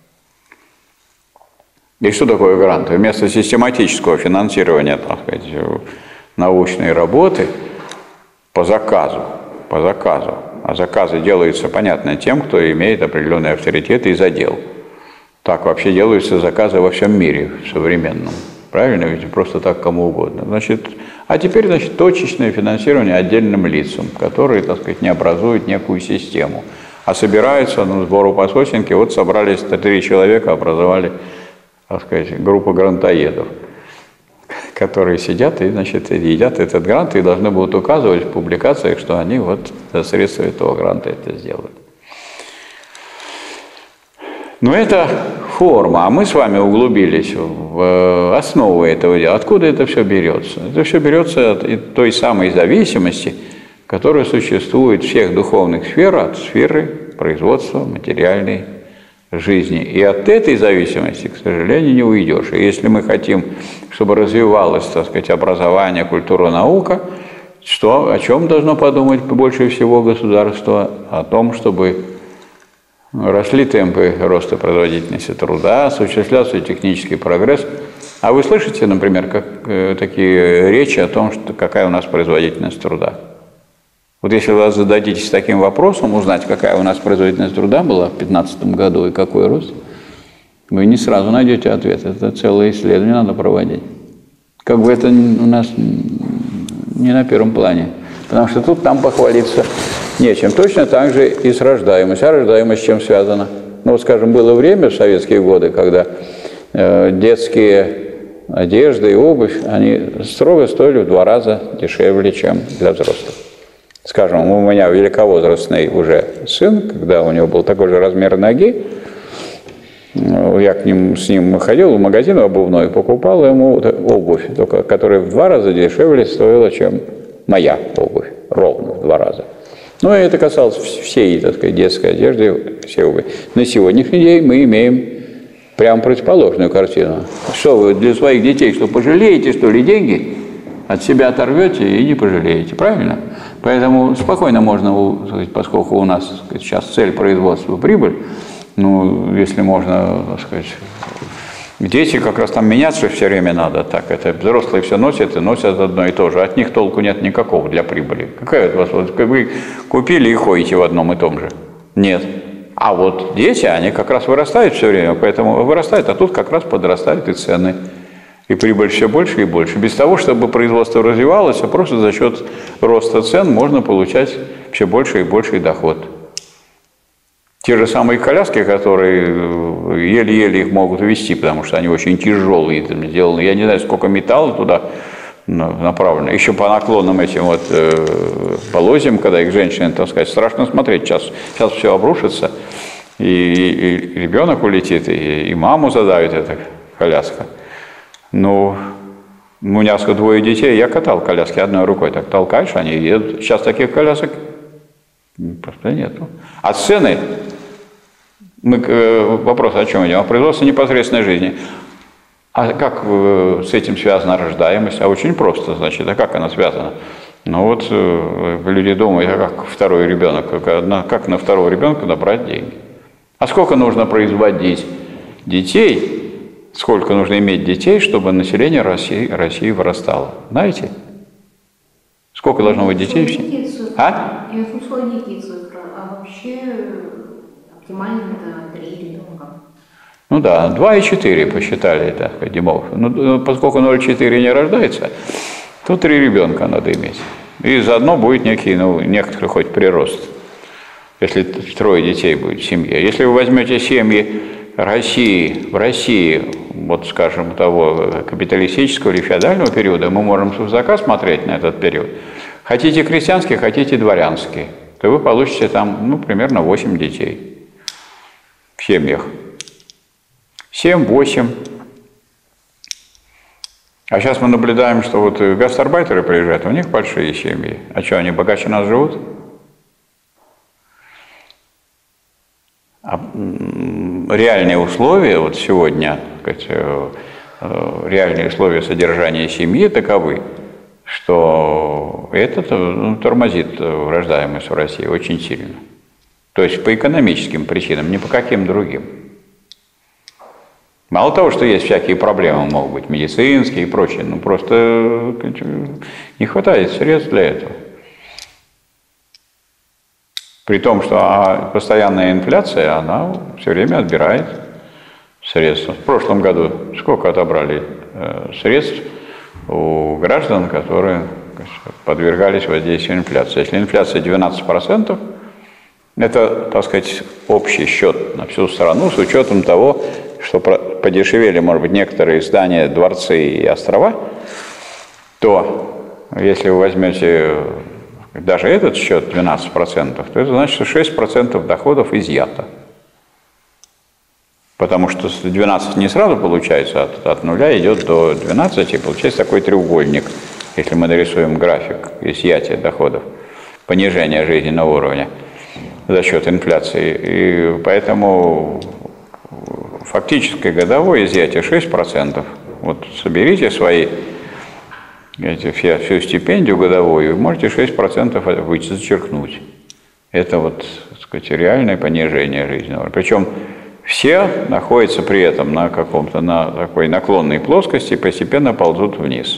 И что такое гранты? Вместо систематического финансирования, так сказать, научной работы по заказу, а заказы делаются, понятно, тем, кто имеет определенный авторитет и задел. Так вообще делаются заказы во всем мире современном. Правильно? Ведь просто так кому угодно. Значит, а теперь, значит, точечное финансирование отдельным лицам, которые, так сказать, не образуют некую систему, а собираются на сбору по сосенке. Вот собрались 3 человека, образовали, так сказать, группу грантоедов, которые сидят и, значит, едят этот грант и должны будут указывать в публикациях, что они вот за средства этого гранта это сделают. Но это форма, а мы с вами углубились в основу этого дела. Откуда это все берется? Это все берется от той самой зависимости, которая существует в всех духовных сферах, от сферы производства материальной жизни. И от этой зависимости, к сожалению, не уйдешь. И если мы хотим, чтобы развивалось, так сказать, образование, культура, наука, о чем должно подумать больше всего государство? О том, чтобы росли темпы роста производительности труда, осуществлялся технический прогресс. А вы слышите, например, такие речи о том, что какая у нас производительность труда? Вот если вы зададитесь таким вопросом, узнать, какая у нас производительность труда была в 2015 году и какой рост, вы не сразу найдете ответ. Это целое исследование надо проводить. Как бы это у нас не на первом плане. Потому что тут нам похвалиться нечем. Точно так же и с рождаемостью. А рождаемость с чем связана? Ну, вот, скажем, было время в советские годы, когда детские одежды и обувь, они строго стоили в 2 раза дешевле, чем для взрослых. Скажем, у меня великовозрастный уже сын, когда у него был такой же размер ноги, я с ним ходил в магазин обувной, покупал ему обувь, только, которая в 2 раза дешевле стоила, чем моя обувь, ровно в 2 раза. Ну, и это касалось всей, так сказать, детской одежды, всей обуви. На сегодняшний день мы имеем прямо противоположную картину. Что вы для своих детей, что пожалеете, что ли, деньги? От себя оторвете и не пожалеете, правильно? Поэтому спокойно можно, поскольку у нас, так сказать, сейчас цель производства прибыль, ну, если можно, так сказать, дети как раз там меняться все время надо, так, это взрослые все носят и носят одно и то же, от них толку нет никакого для прибыли. Какая у вас, вот, вы купили и ходите в одном и том же? Нет. А вот дети, они как раз вырастают все время, поэтому вырастают, а тут как раз подрастают и цены. И прибыль все больше и больше. Без того, чтобы производство развивалось, а просто за счет роста цен можно получать все больше и больший доход. Те же самые коляски, которые еле-еле их могут везти, потому что они очень тяжелые, там сделаны. Я не знаю, сколько металла туда направлено. Еще по наклонным этим вот полозьям, когда их женщины, так сказать, страшно смотреть. Сейчас все обрушится, и ребенок улетит, и маму задавит эта коляска. Ну, у меня 2 детей, я катал коляски одной рукой, так толкаешь, они едут. Сейчас таких колясок просто нету. А цены, вопрос о чем идем? О производстве непосредственной жизни. А как с этим связана рождаемость? А очень просто, значит, а как она связана? Ну вот люди думают, а как второй ребенок, как на 2-го ребенка набрать деньги? А сколько нужно производить детей? Сколько нужно иметь детей, чтобы население России вырастало? Знаете? Сколько должно быть детей? А? Я слышала некие цифры, а вообще оптимально это 3 ребенка. Ну да, 2,4 посчитали, так, Димов. Ну, поскольку 0,4 не рождается, то 3 ребенка надо иметь. И заодно будет некоторый хоть прирост, если 3 детей будет в семье. Если вы возьмете семьи в России, вот скажем, того капиталистического или феодального периода, мы можем свысока смотреть на этот период. Хотите крестьянский, хотите дворянский, то вы получите там, примерно 8 детей в семьях. 7-8. А сейчас мы наблюдаем, что вот гастарбайтеры приезжают, у них большие семьи. А что, они богаче нас живут? реальные условия, вот сегодня, так сказать, реальные условия содержания семьи таковы, что это тормозит рождаемость в России очень сильно. То есть по экономическим причинам, не по каким другим. Мало того, что есть всякие проблемы, могут быть медицинские и прочее, но просто не хватает средств для этого. При том, что постоянная инфляция, она все время отбирает средства. В прошлом году сколько отобрали средств у граждан, которые подвергались воздействию инфляции. Если инфляция 12%, это, так сказать, общий счет на всю страну с учетом того, что подешевели, может быть, некоторые здания, дворцы и острова, то если вы возьмете даже этот счет 12%, то это значит, что 6% доходов изъято. Потому что 12 не сразу получается, от нуля идет до 12, и получается такой треугольник, если мы нарисуем график изъятия доходов, понижения жизненного уровня за счет инфляции. И поэтому фактическое годовое изъятие 6%. Вот соберите свои, всю стипендию годовую, и можете 6% зачеркнуть. Это вот, так сказать, реальное понижение жизненного. Причем все находятся при этом на каком-то, на такой наклонной плоскости и постепенно ползут вниз.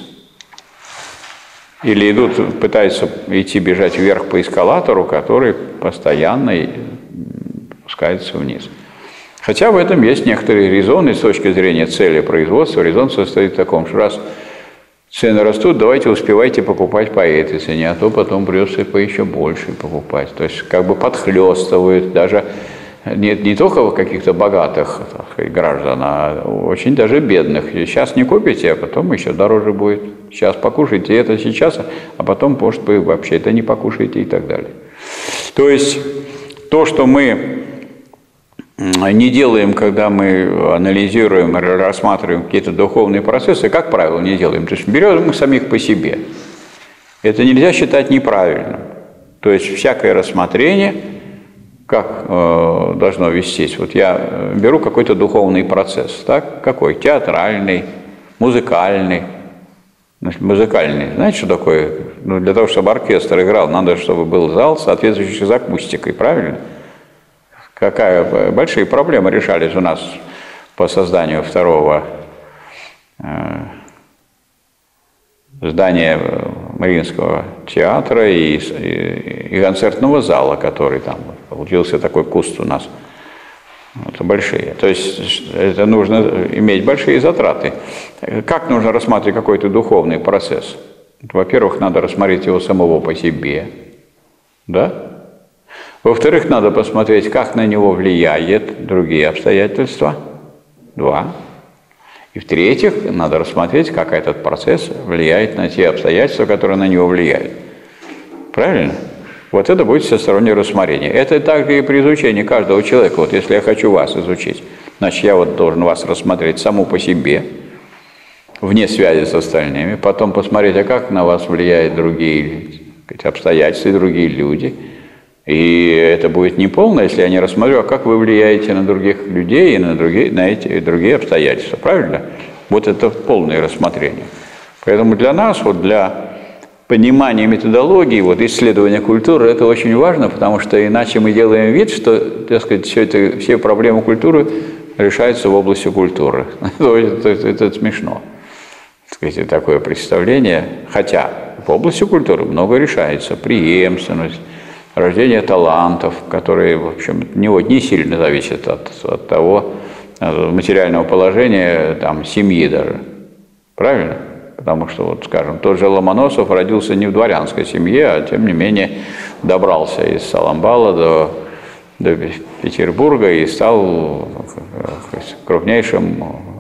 Или идут, пытаются идти, бежать вверх по эскалатору, который постоянно спускается вниз. Хотя в этом есть некоторые резоны с точки зрения цели производства. Резон состоит в таком, что раз цены растут, давайте успевайте покупать по этой цене, а то потом придется по еще больше покупать. То есть как бы подхлестывают даже не только каких-то богатых, так сказать, граждан, а очень даже бедных. И сейчас не купите, а потом еще дороже будет. Сейчас покушайте это сейчас, а потом, может быть, вообще это не покушаете и так далее. То есть то, что мы не делаем, когда мы анализируем, рассматриваем какие-то духовные процессы, как правило, не делаем. То есть берем их самих по себе. Это нельзя считать неправильным. То есть всякое рассмотрение, как должно вестись. Вот я беру какой-то духовный процесс, так? Какой? Театральный, музыкальный. Значит, музыкальный. Знаете, что такое? Ну, для того, чтобы оркестр играл, надо, чтобы был зал, соответствующий с акустикой, правильно? Большие проблемы решались у нас по созданию второго здания Мариинского театра и концертного зала, который там получился такой куст у нас. Это большие. То есть это нужно иметь большие затраты. Как нужно рассматривать какой-то духовный процесс? Во-первых, надо рассмотреть его самого по себе. Да? Во-вторых, надо посмотреть, как на него влияют другие обстоятельства. 2. И в-третьих, надо рассмотреть, как этот процесс влияет на те обстоятельства, которые на него влияют. Правильно? Вот это будет всестороннее рассмотрение. Это также и при изучении каждого человека. Вот если я хочу вас изучить, значит, я вот должен вас рассмотреть саму по себе, вне связи с остальными, потом посмотреть, а как на вас влияют другие обстоятельства и другие люди. И это будет неполно, если я не рассмотрю, а как вы влияете на других людей и на эти другие обстоятельства. Правильно? Вот это полное рассмотрение. Поэтому для нас, вот для понимания методологии, вот исследования культуры, это очень важно, потому что иначе мы делаем вид, что, так сказать, все проблемы культуры решаются в области культуры. Это смешно. Так сказать, такое представление. Хотя в области культуры много решается. Преемственность, рождение талантов, которые, в общем, не сильно зависят от того материального положения там, семьи даже. Правильно? Потому что, вот, скажем, тот же Ломоносов родился не в дворянской семье, а тем не менее добрался из Саламбала до Петербурга и стал крупнейшим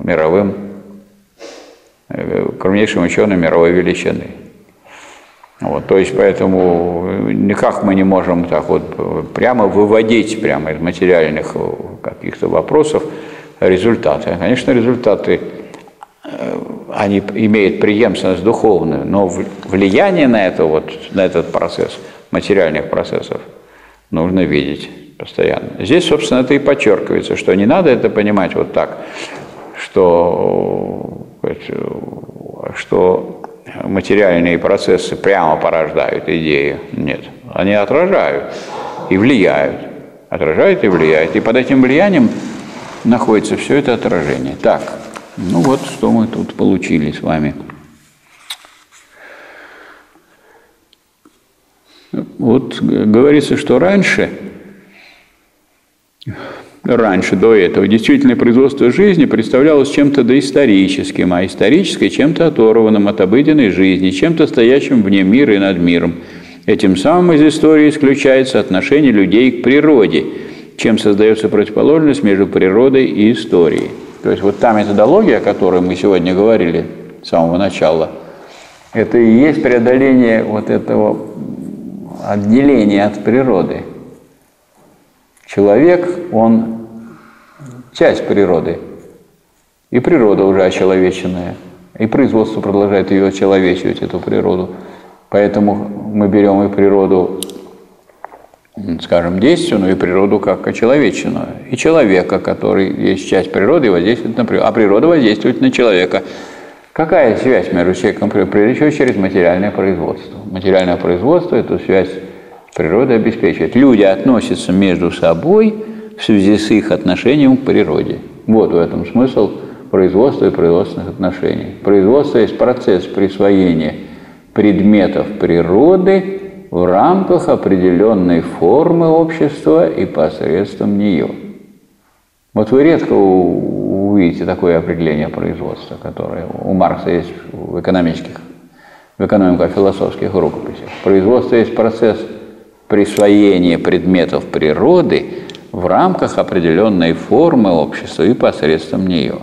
ученым мировой величины. Вот, то есть, поэтому никак мы не можем так вот прямо выводить прямо из материальных каких-то вопросов результаты. Конечно, результаты, они имеют преемственность духовную, но влияние на этот процесс, материальных процессов, нужно видеть. постоянно. Здесь, собственно, это и подчеркивается, что не надо это понимать вот так, что материальные процессы прямо порождают идею. Нет, они отражают и влияют. Отражают и влияют. И под этим влиянием находится все это отражение. Так, ну вот, что мы тут получили с вами. Вот говорится, что раньше, до этого, действительное производство жизни представлялось чем-то доисторическим, а историческое чем-то оторванным от обыденной жизни, чем-то стоящим вне мира и над миром. Этим самым из истории исключается отношение людей к природе, чем создается противоположность между природой и историей. То есть вот та методология, о которой мы сегодня говорили с самого начала, это и есть преодоление вот этого отделения от природы. Человек, он часть природы, и природа уже очеловеченная, и производство продолжает ее очеловечивать, эту природу. Поэтому мы берем и природу, скажем, действенную, и природу как очеловеченную, и человека, который есть часть природы и воздействует на природу, а природа воздействует на человека. Какая связь между человеком и природой? Прежде всего, через материальное производство. Материальное производство эту связь с природой обеспечивает. Люди относятся между собой в связи с их отношением к природе. Вот в этом смысл производства и производственных отношений. Производство есть процесс присвоения предметов природы в рамках определенной формы общества и посредством нее. Вот вы редко увидите такое определение производства, которое у Маркса есть в экономико-философских рукописях. Производство есть процесс присвоения предметов природы в рамках определенной формы общества и посредством нее.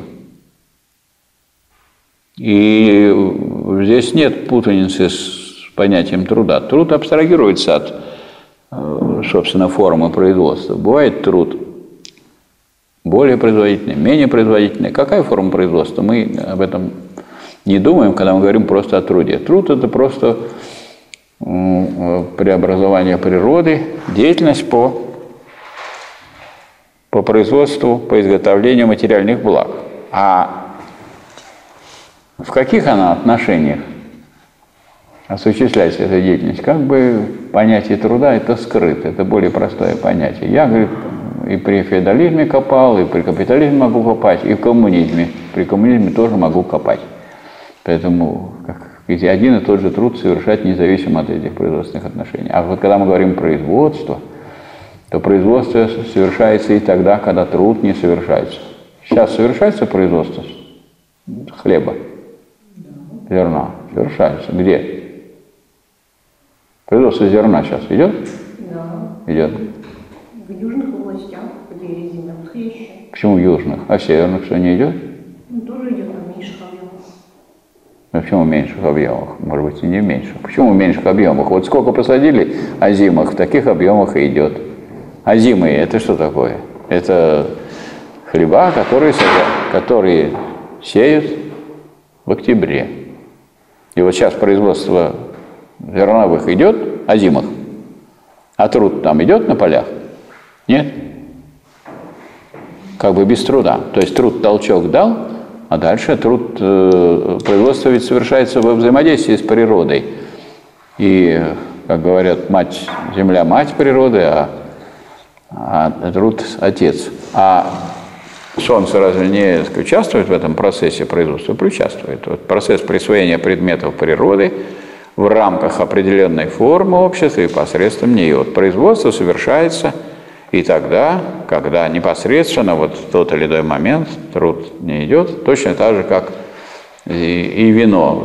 И здесь нет путаницы с понятием труда. Труд абстрагируется от, собственно, формы производства. Бывает труд более производительный, менее производительный. Какая форма производства? Мы об этом не думаем, когда мы говорим просто о труде. Труд – это просто преобразование природы, деятельность по производству, по изготовлению материальных благ. А в каких она отношениях осуществляется эта деятельность? Как бы понятие труда – это скрыто, это более простое понятие. Я, говорит, и при феодализме копал, и при капитализме могу копать, и в коммунизме. При коммунизме тоже могу копать. Поэтому один и тот же труд совершать независимо от этих производственных отношений. А вот когда мы говорим производство, то производство совершается и тогда, когда труд не совершается. Сейчас совершается производство хлеба, зерна. Совершается. Где? Производство зерна сейчас идет? Да. Идет. В южных областях, где земля еще. Почему в южных? А в северных что, не идет? Ну, тоже идет в меньших объемах. Ну, почему в меньших объемах? Может быть, и не в меньших. Почему в меньших объемах? Вот сколько посадили озимых, в таких объемах и идет. Озимые – это что такое? Это хлеба, которые сеют в октябре. И вот сейчас производство зерновых идет, озимых, а труд там идет на полях? Нет? Как бы без труда. То есть труд толчок дал, а дальше производство ведь совершается во взаимодействии с природой. И, как говорят, земля – мать природы, а труд – отец. А солнце разве не участвует в этом процессе производства? Участвует. Вот процесс присвоения предметов природы в рамках определенной формы общества и посредством нее. Вот производство совершается и тогда, когда непосредственно вот в тот или иной момент труд не идет, точно так же, как и вино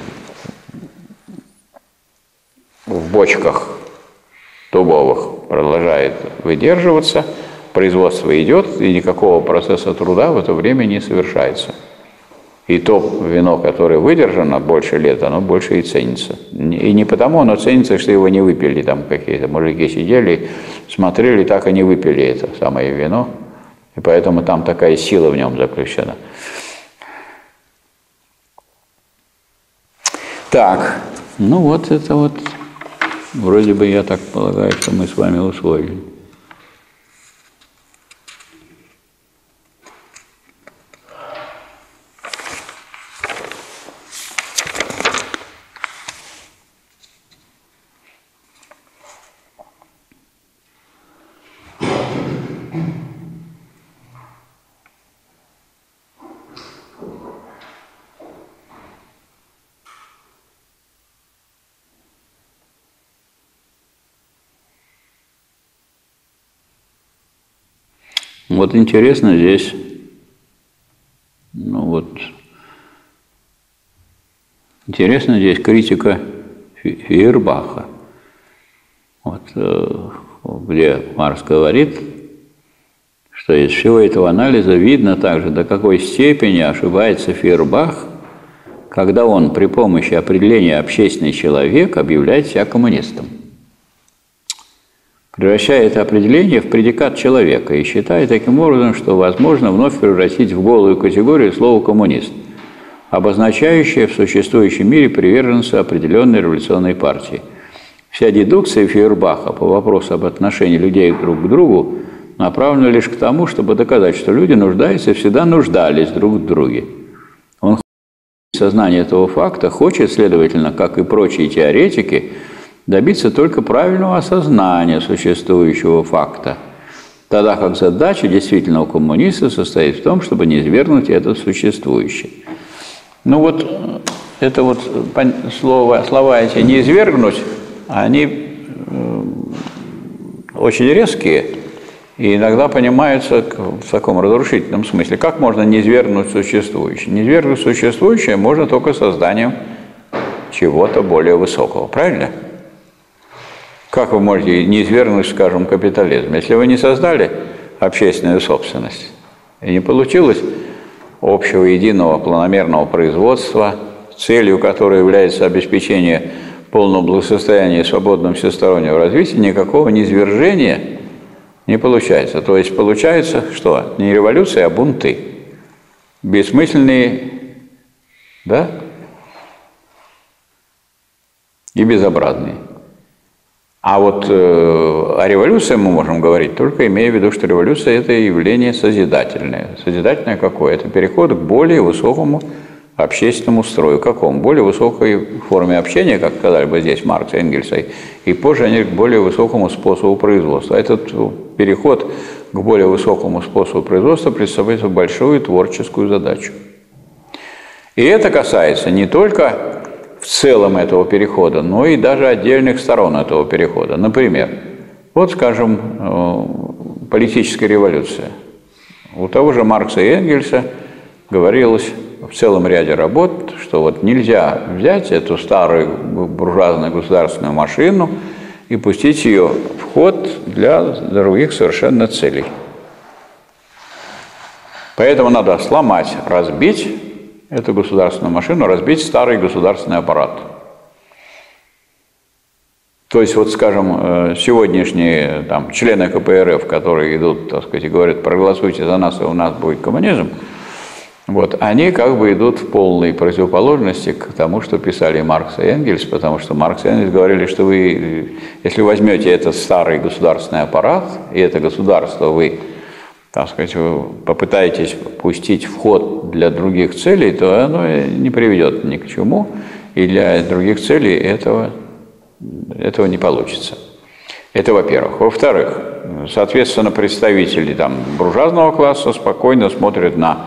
в бочках дубовых продолжает выдерживаться, производство идет, и никакого процесса труда в это время не совершается. И то вино, которое выдержано больше лет, оно больше и ценится. И не потому оно ценится, что его не выпили, там какие-то мужики сидели, смотрели, так и не выпили это самое вино. И поэтому там такая сила в нем заключена. Так, ну вот это вот, вроде бы я так полагаю, что мы с вами усвоили. Вот интересно здесь, интересно здесь критика Фейербаха, где Маркс говорит, что из всего этого анализа видно также, до какой степени ошибается Фейербах, когда он при помощи определения «общественный человек» объявляет себя коммунистом, превращая это определение в предикат человека и считая таким образом, что возможно вновь превратить в голую категорию слово «коммунист», обозначающее в существующем мире приверженца определенной революционной партии. Вся дедукция Фейербаха по вопросу об отношении людей друг к другу направлена лишь к тому, чтобы доказать, что люди нуждаются и всегда нуждались друг в друге. Он сознание этого факта хочет, следовательно, как и прочие теоретики, добиться только правильного осознания существующего факта, тогда как задача действительного коммуниста состоит в том, чтобы не низвергнуть это существующее. Это слова эти «не извергнуть», они очень резкие и иногда понимаются в таком разрушительном смысле. Как можно низвергнуть существующее? Низвергнуть существующее можно только созданием чего-то более высокого, правильно? Как вы можете низвергнуть, скажем, капитализм? Если вы не создали общественную собственность и не получилось общего единого планомерного производства, целью которой является обеспечение полного благосостояния и свободного всестороннего развития, никакого низвержения не получается. То есть получается что? Не революция, а бунты. Бессмысленные, да? И безобразные. А о революции мы можем говорить, только имея в виду, что революция – это явление созидательное. Созидательное какое? Это переход к более высокому общественному строю. Какому? Более высокой форме общения, как сказали бы здесь Маркс и Энгельс, и позже они к более высокому способу производства. Этот переход к более высокому способу производства представляет большую творческую задачу. И это касается не только в целом этого перехода, но и даже отдельных сторон этого перехода. Например, скажем, политическая революция. У того же Маркса и Энгельса говорилось в целом ряде работ, что нельзя взять эту старую буржуазную государственную машину и пустить ее в ход для других совершенно целей. Поэтому надо сломать, разбить эту государственную машину, разбить старый государственный аппарат. То есть, скажем, сегодняшние члены КПРФ, которые идут, так сказать, и говорят, проголосуйте за нас, и у нас будет коммунизм, они идут в полной противоположности к тому, что писали Маркс и Энгельс, потому что Маркс и Энгельс говорили, что вы, если возьмете этот старый государственный аппарат, и это государство вы, так сказать, попытаетесь пустить в ход для других целей, то оно не приведет ни к чему, и для других целей этого не получится. Это во-первых. Во-вторых, соответственно, представители буржуазного класса спокойно смотрят на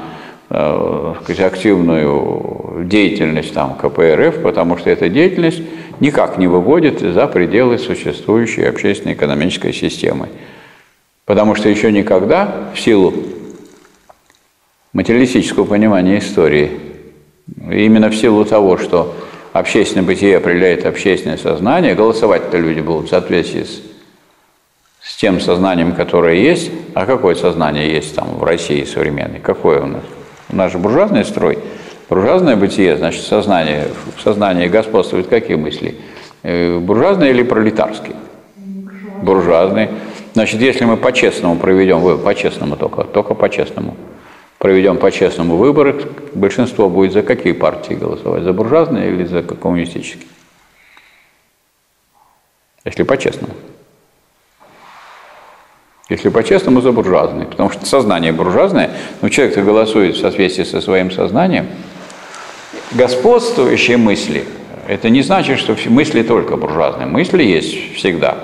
активную деятельность КПРФ, потому что эта деятельность никак не выводит за пределы существующей общественно-экономической системы. Потому что еще никогда, в силу материалистического понимания истории, именно в силу того, что общественное бытие определяет общественное сознание, голосовать-то люди будут в соответствии с тем сознанием, которое есть. А какое сознание есть в России современной? Какое у нас? У нас же буржуазный строй. Буржуазное бытие, значит, в сознании господствуют какие мысли? Буржуазные или пролетарские? Буржуазные. Значит, если мы по-честному проведем, по-честному только по-честному, проведем по-честному выборы, большинство будет за какие партии голосовать? За буржуазные или за коммунистические? Если по-честному. Если по-честному, за буржуазные. Потому что сознание буржуазное, человек-то голосует в соответствии со своим сознанием. Господствующие мысли, это не значит, что мысли только буржуазные. Мысли есть всегда.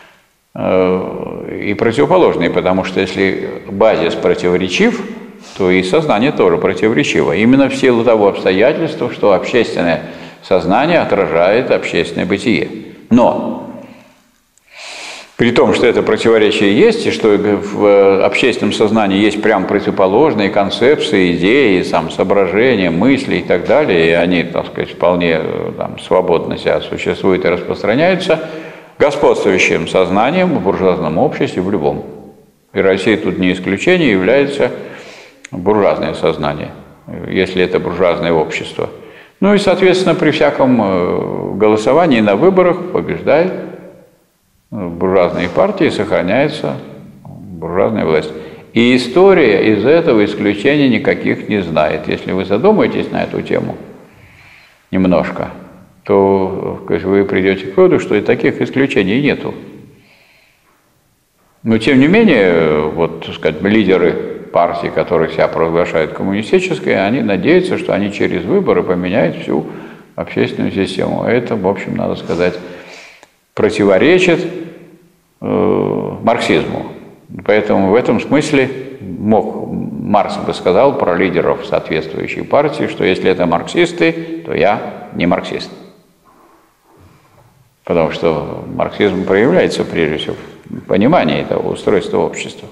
И противоположные, потому что если базис противоречив, то и сознание тоже противоречиво. Именно в силу того обстоятельства, что общественное сознание отражает общественное бытие. Но При том, что это противоречие есть, и что в общественном сознании есть прям противоположные концепции, идеи, соображения, мысли и так далее, и они, так сказать, вполне свободно себя существуют и распространяются господствующим сознанием в буржуазном обществе, в любом. И Россия тут не исключение, является буржуазное сознание, если это буржуазное общество. Ну и, соответственно, при всяком голосовании на выборах побеждает буржуазные партии, сохраняется буржуазная власть. И история из этого исключений никаких не знает. Если вы задумаетесь на эту тему немножко, то вы придете к выводу, что и таких исключений нету. Но, тем не менее, вот, так сказать, лидеры партий, которые себя провозглашают коммунистической, они надеются, что они через выборы поменяют всю общественную систему. Это, в общем, надо сказать, противоречит марксизму. Поэтому в этом смысле Маркс бы сказал про лидеров соответствующей партии, что если это марксисты, то я не марксист. Потому что марксизм проявляется прежде всего в понимании этого устройства общества.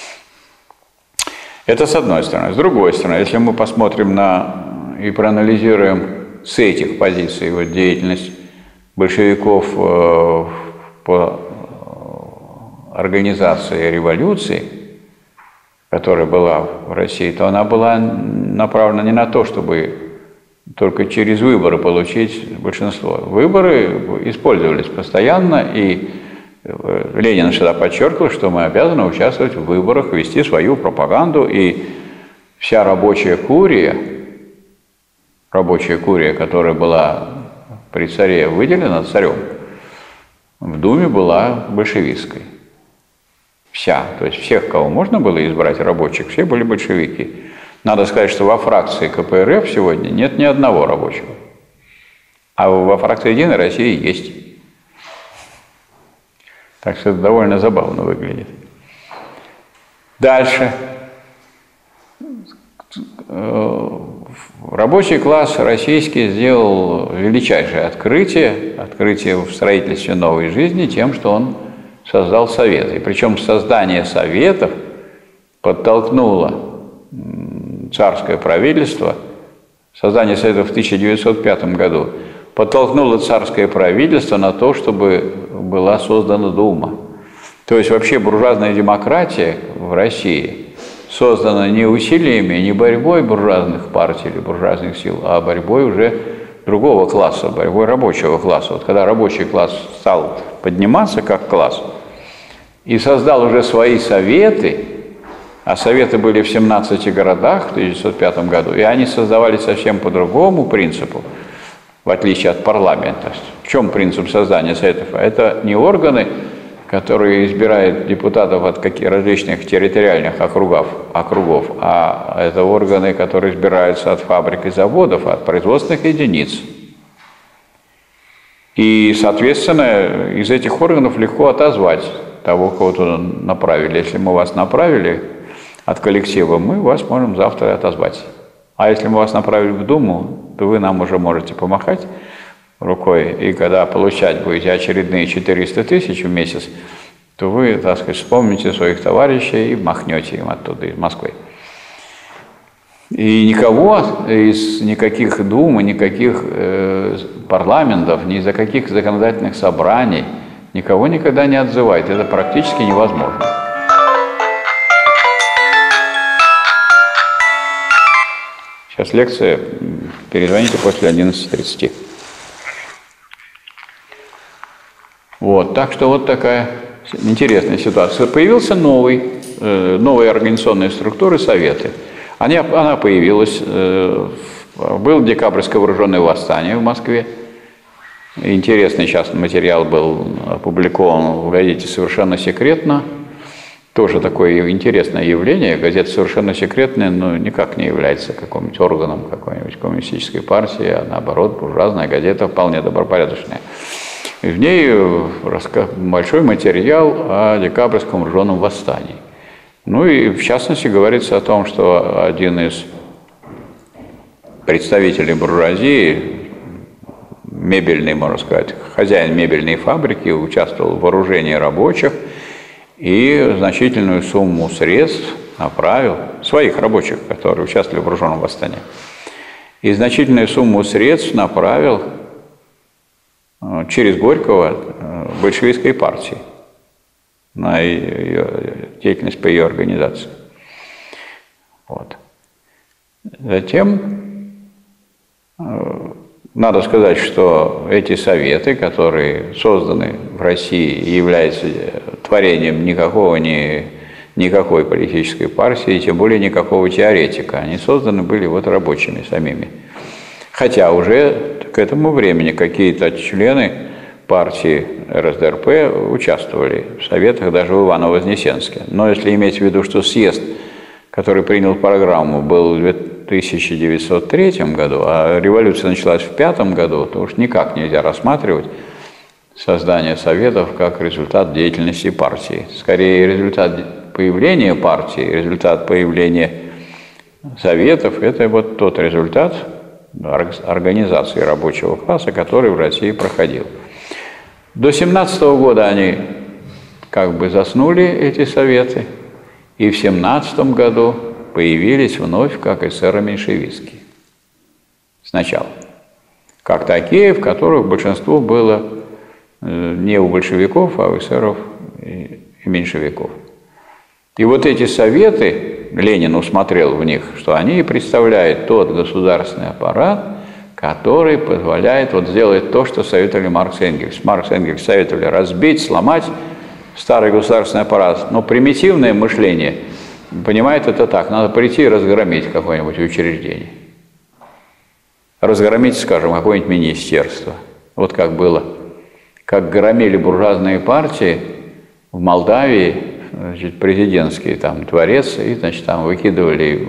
Это с одной стороны. С другой стороны, если мы посмотрим и проанализируем с этих позиций вот деятельность большевиков по организации революции, которая была в России, то она была направлена не на то, чтобы только через выборы получить большинство. Выборы использовались постоянно, и Ленин всегда подчеркивал, что мы обязаны участвовать в выборах, вести свою пропаганду, и вся рабочая курия, которая была при царе выделена царем, в Думе была большевистской. Вся. То есть всех, кого можно было избрать, рабочих, все были большевики. Надо сказать, что во фракции КПРФ сегодня нет ни одного рабочего. А во фракции «Единой России» есть. Так что это довольно забавно выглядит. Дальше. Рабочий класс российский сделал величайшее открытие в строительстве новой жизни тем, что он создал Советы. И причем создание Советов подтолкнуло царское правительство, создание Советов в 1905 году, подтолкнуло царское правительство на то, чтобы была создана Дума. То есть вообще буржуазная демократия в России создана не усилиями, не борьбой буржуазных партий или буржуазных сил, а борьбой уже другого класса, борьбой рабочего класса. Вот когда рабочий класс стал подниматься как класс и создал уже свои советы, а советы были в 17 городах в 1905 году, и они создавались совсем по другому принципу, в отличие от парламента. В чем принцип создания советов? Это не органы, которые избирают депутатов от различных территориальных округов, а это органы, которые избираются от фабрик и заводов, от производственных единиц. И, соответственно, из этих органов легко отозвать того, кого туда направили. Если мы вас направили от коллектива, мы вас можем завтра отозвать. А если мы вас направили в Думу, то вы нам уже можете помахать рукой, и когда получать будете очередные 400 тысяч в месяц, то вы, так сказать, вспомните своих товарищей и махнете им оттуда, из Москвы. И никого из никаких дум, никаких парламентов, ни из-за каких законодательных собраний никого никогда не отзывает. Это практически невозможно. Сейчас лекция. Перезвоните после 11:30. Вот, так что вот такая интересная ситуация. Появился новые организационные структуры, советы. Она появилась, было декабрьское вооруженное восстание в Москве. Интересный сейчас материал был опубликован в газете «Совершенно секретно». Тоже такое интересное явление. Газета «Совершенно секретная», но никак не является каким-нибудь органом какой-нибудь коммунистической партии, а наоборот, буржуазная газета, вполне добропорядочная. И в ней большой материал о декабрьском вооруженном восстании. Ну и в частности говорится о том, что один из представителей буржуазии, мебельный, можно сказать, хозяин мебельной фабрики, участвовал в вооружении рабочих и значительную сумму средств направил, своих рабочих, которые участвовали в вооруженном восстании, и значительную сумму средств направил через Горького большевистской партии на ее деятельность по ее организации. Вот. Затем надо сказать, что эти советы, которые созданы в России, являются творением никакой политической партии, и тем более никакого теоретика. Они созданы были вот рабочими самими. Хотя уже к этому времени какие-то члены партии РСДРП участвовали в советах даже в Иваново-Вознесенске. Но если иметь в виду, что съезд, который принял программу, был в 1903 году, а революция началась в 1905 году, то уж никак нельзя рассматривать создание советов как результат деятельности партии. Скорее, результат появления партии, результат появления советов – это вот тот результат организации рабочего класса, который в России проходил. До 1917 года они как бы заснули, эти советы, и в 1917 году появились вновь как эсеро-меньшевистские. Сначала. Как такие, в которых большинство было не у большевиков, а у эсеров и меньшевиков. И вот эти советы, Ленин усмотрел в них, что они представляют тот государственный аппарат, который позволяет вот сделать то, что советовали Маркс и Энгельс. Маркс и Энгельс советовали разбить, сломать старый государственный аппарат. Но примитивное мышление понимает это так: надо прийти и разгромить какое-нибудь учреждение. Разгромить, скажем, какое-нибудь министерство. Вот как было. Как громили буржуазные партии в Молдавии, значит, президентский там дворец, и, значит, там выкидывали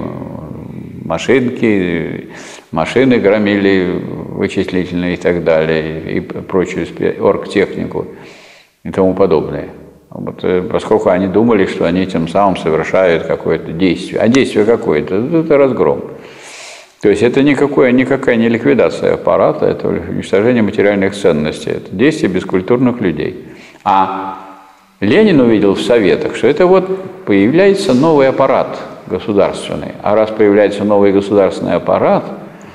машинки, машины громили вычислительные и так далее, и прочую оргтехнику и тому подобное. Вот, поскольку они думали, что они тем самым совершают какое-то действие. А действие какое-то? Это разгром. То есть это никакая не ликвидация аппарата, это уничтожение материальных ценностей, это действие бескультурных людей. А Ленин увидел в советах, что это вот появляется новый аппарат государственный. А раз появляется новый государственный аппарат,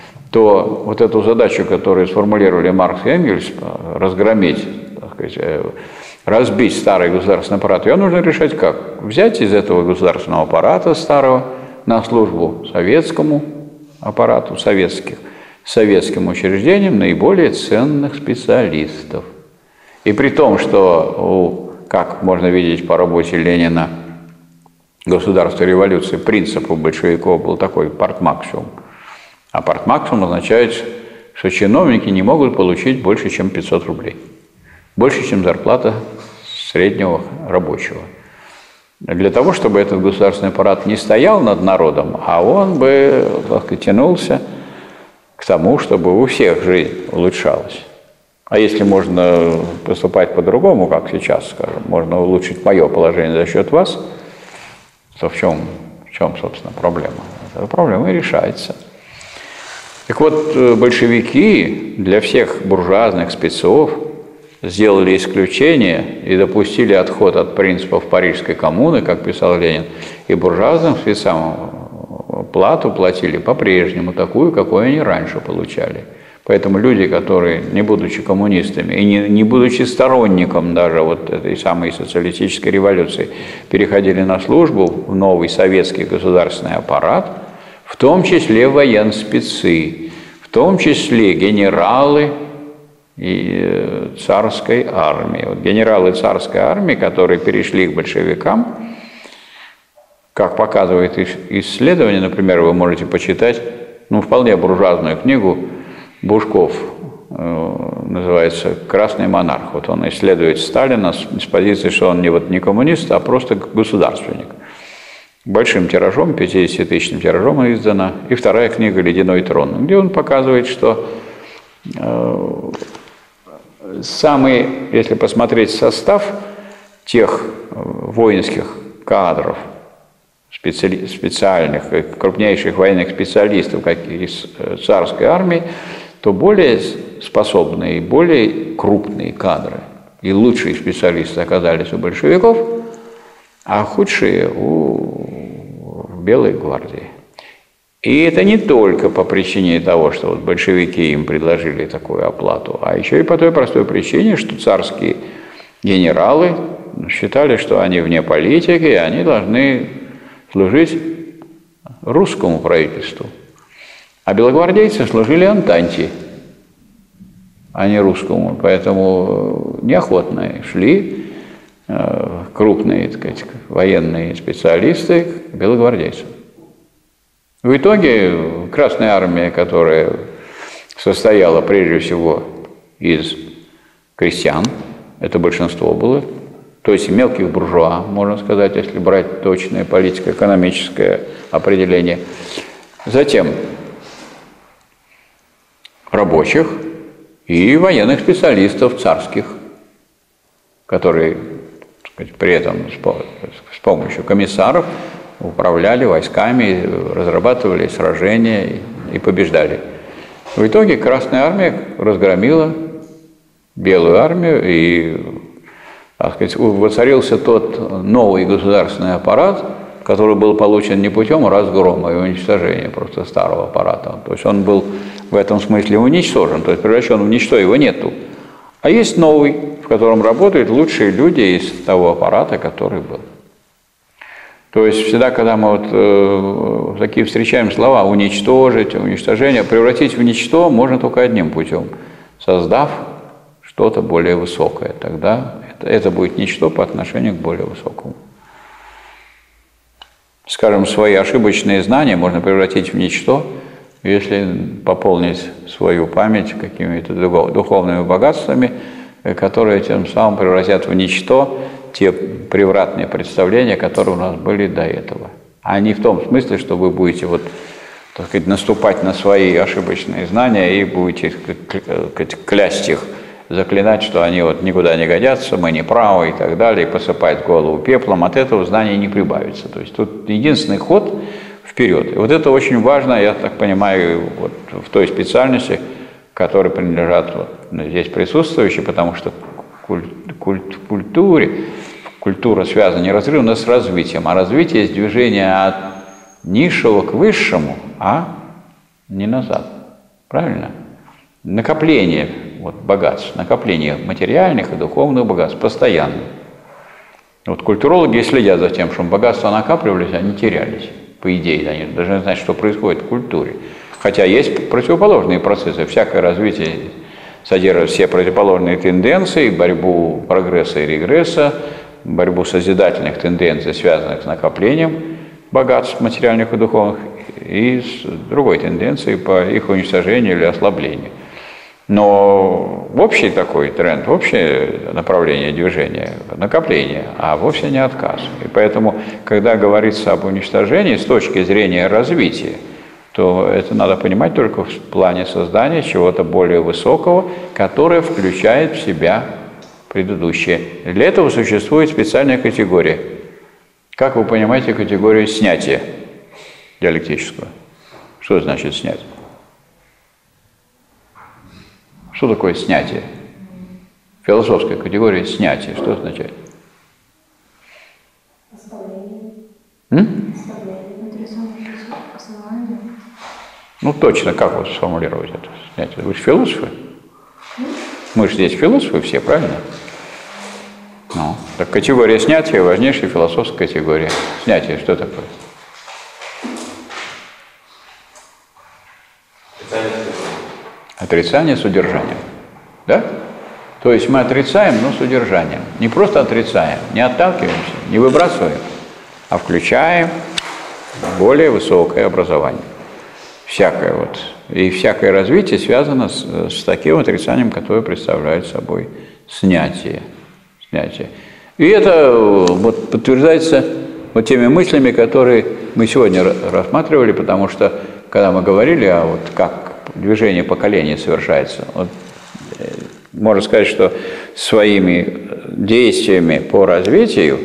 то вот эту задачу, которую сформулировали Маркс и Энгельс, разгромить, так сказать, разбить старый государственный аппарат, ее нужно решать как? Взять из этого государственного аппарата старого на службу советскому аппарату, советским учреждениям наиболее ценных специалистов. И при том, что, как можно видеть по работе Ленина «Государство и революция», принцип у большевиков был такой партмаксимум. А партмаксимум означает, что чиновники не могут получить больше, чем 500 рублей. Больше, чем зарплата среднего рабочего. Для того, чтобы этот государственный аппарат не стоял над народом, а он бы, так сказать, тянулся к тому, чтобы у всех жизнь улучшалась. А если можно поступать по-другому, как сейчас, скажем, можно улучшить мое положение за счет вас, то в чем, собственно, проблема? Эта проблема и решается. Так вот, большевики для всех буржуазных спецов сделали исключение и допустили отход от принципов Парижской коммуны, как писал Ленин, и буржуазным спецам плату платили по-прежнему, такую, какую они раньше получали. Поэтому люди, которые, не будучи коммунистами и не будучи сторонником даже вот этой самой социалистической революции, переходили на службу в новый советский государственный аппарат, в том числе военспецы, в том числе генералы и царской армии. Вот генералы царской армии, которые перешли к большевикам, как показывает исследование, например, вы можете почитать, вполне буржуазную книгу Бушков, называется «Красный монарх». Вот он исследует Сталина с позиции, что он не коммунист, а просто государственник. Большим тиражом, 50-тысячным тиражом издана. И вторая книга «Ледяной трон», где он показывает, что если посмотреть состав тех воинских кадров, специальных, крупнейших военных специалистов, как из царской армии, то более способные и более крупные кадры и лучшие специалисты оказались у большевиков, а худшие у Белой гвардии. И это не только по причине того, что вот большевики им предложили такую оплату, а еще и по той простой причине, что царские генералы считали, что они вне политики, и они должны служить русскому правительству. А белогвардейцы служили Антанте, а не русскому. Поэтому неохотно шли крупные, так сказать, военные специалисты к белогвардейцам. В итоге Красная армия, которая состояла прежде всего из крестьян, это большинство было, то есть мелких буржуа, можно сказать, если брать точное политико-экономическое определение. Затем рабочих и военных специалистов царских, которые, так сказать, при этом с помощью комиссаров управляли войсками, разрабатывали сражения и побеждали. В итоге Красная армия разгромила Белую армию, и, так сказать, воцарился тот новый государственный аппарат, который был получен не путем разгрома и уничтожения просто старого аппарата. То есть он был в этом смысле уничтожен, то есть превращен в ничто, его нету. А есть новый, в котором работают лучшие люди из того аппарата, который был. То есть всегда, когда мы вот такие встречаем слова «уничтожить», «уничтожение», превратить в ничто можно только одним путем, создав что-то более высокое. Тогда это будет ничто по отношению к более высокому. Скажем, свои ошибочные знания можно превратить в ничто, если пополнить свою память какими-то духовными богатствами, которые тем самым превратят в ничто те превратные представления, которые у нас были до этого. А не в том смысле, что вы будете вот, так сказать, наступать на свои ошибочные знания и будете клясть их, заклинать, что они вот никуда не годятся, мы не правы и так далее, и посыпать голову пеплом. От этого знания не прибавится. То есть тут единственный ход вперед. И вот это очень важно, я так понимаю, вот в той специальности, которой принадлежат вот здесь присутствующие, потому что культура связана неразрывно с развитием, а развитие есть движение от низшего к высшему, а не назад. Правильно? Накопление вот, богатств, накопление материальных и духовных богатств постоянно. Вот культурологи следят за тем, чтобы богатства накапливались, а не терялись. По идее, они должны знать, что происходит в культуре. Хотя есть противоположные процессы. Всякое развитие содержит все противоположные тенденции, борьбу прогресса и регресса, борьбу созидательных тенденций, связанных с накоплением богатств материальных и духовных, и с другой тенденцией по их уничтожению или ослаблению. Но общий такой тренд, общее направление движения – накопление, а вовсе не отказ. И поэтому, когда говорится об уничтожении с точки зрения развития, то это надо понимать только в плане создания чего-то более высокого, которое включает в себя предыдущее. Для этого существует специальная категория. Как вы понимаете категорию снятия диалектического? Что значит снять? Что такое снятие? Философская категория снятия. Что означает? Ну, точно, как вот сформулировать это снятие? Вы же философы? Мы же здесь философы все, правильно? Ну, так категория снятия – важнейшая философская категория. Снятие что такое? Отрицание с удержанием. Да? То есть мы отрицаем, но с удержанием. Не просто отрицаем, не отталкиваемся, не выбрасываем, а включаем более высокое образование. Всякое вот. И всякое развитие связано с таким отрицанием, которое представляет собой снятие. И это вот подтверждается вот теми мыслями, которые мы сегодня рассматривали, потому что, когда мы говорили о вот как движение поколений совершается, вот, можно сказать, что своими действиями по развитию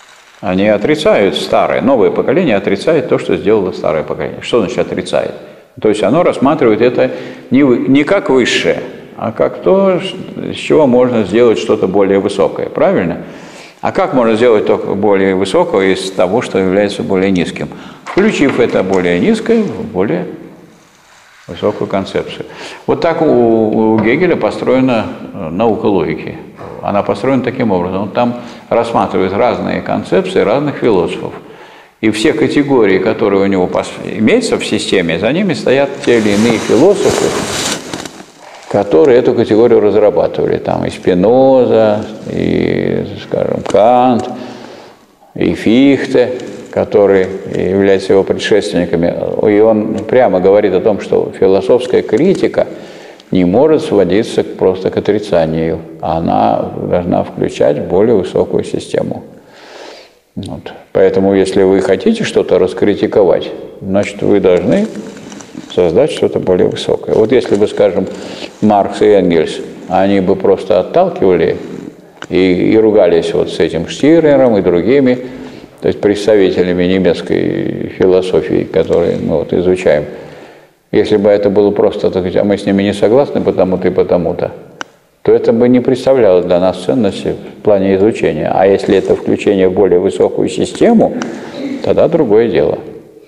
они отрицают старое, новое поколение отрицает то, что сделало старое поколение. Что значит отрицает? То есть оно рассматривает это не как высшее, а как то, с чего можно сделать что-то более высокое. Правильно? А как можно сделать только более высокое из того, что является более низким? Включив это более низкое в более высокую концепцию. Вот так у Гегеля построена наука логики. Она построена таким образом. Он там рассматривает разные концепции разных философов. И все категории, которые у него имеются в системе, за ними стоят те или иные философы, которые эту категорию разрабатывали. Там и Спиноза, и, скажем, Кант, и Фихте, которые являются его предшественниками. И он прямо говорит о том, что философская критика не может сводиться просто к отрицанию. Она должна включать более высокую систему. Вот. Поэтому, если вы хотите что-то раскритиковать, значит, вы должны создать что-то более высокое. Вот если бы, скажем, Маркс и Энгельс, они бы просто отталкивали и ругались вот с этим Штирнером и другими, то есть представителями немецкой философии, которые мы вот изучаем. Если бы это было просто, так сказать, а мы с ними не согласны потому-то и потому-то, то это бы не представляло для нас ценности в плане изучения. А если это включение в более высокую систему, тогда другое дело.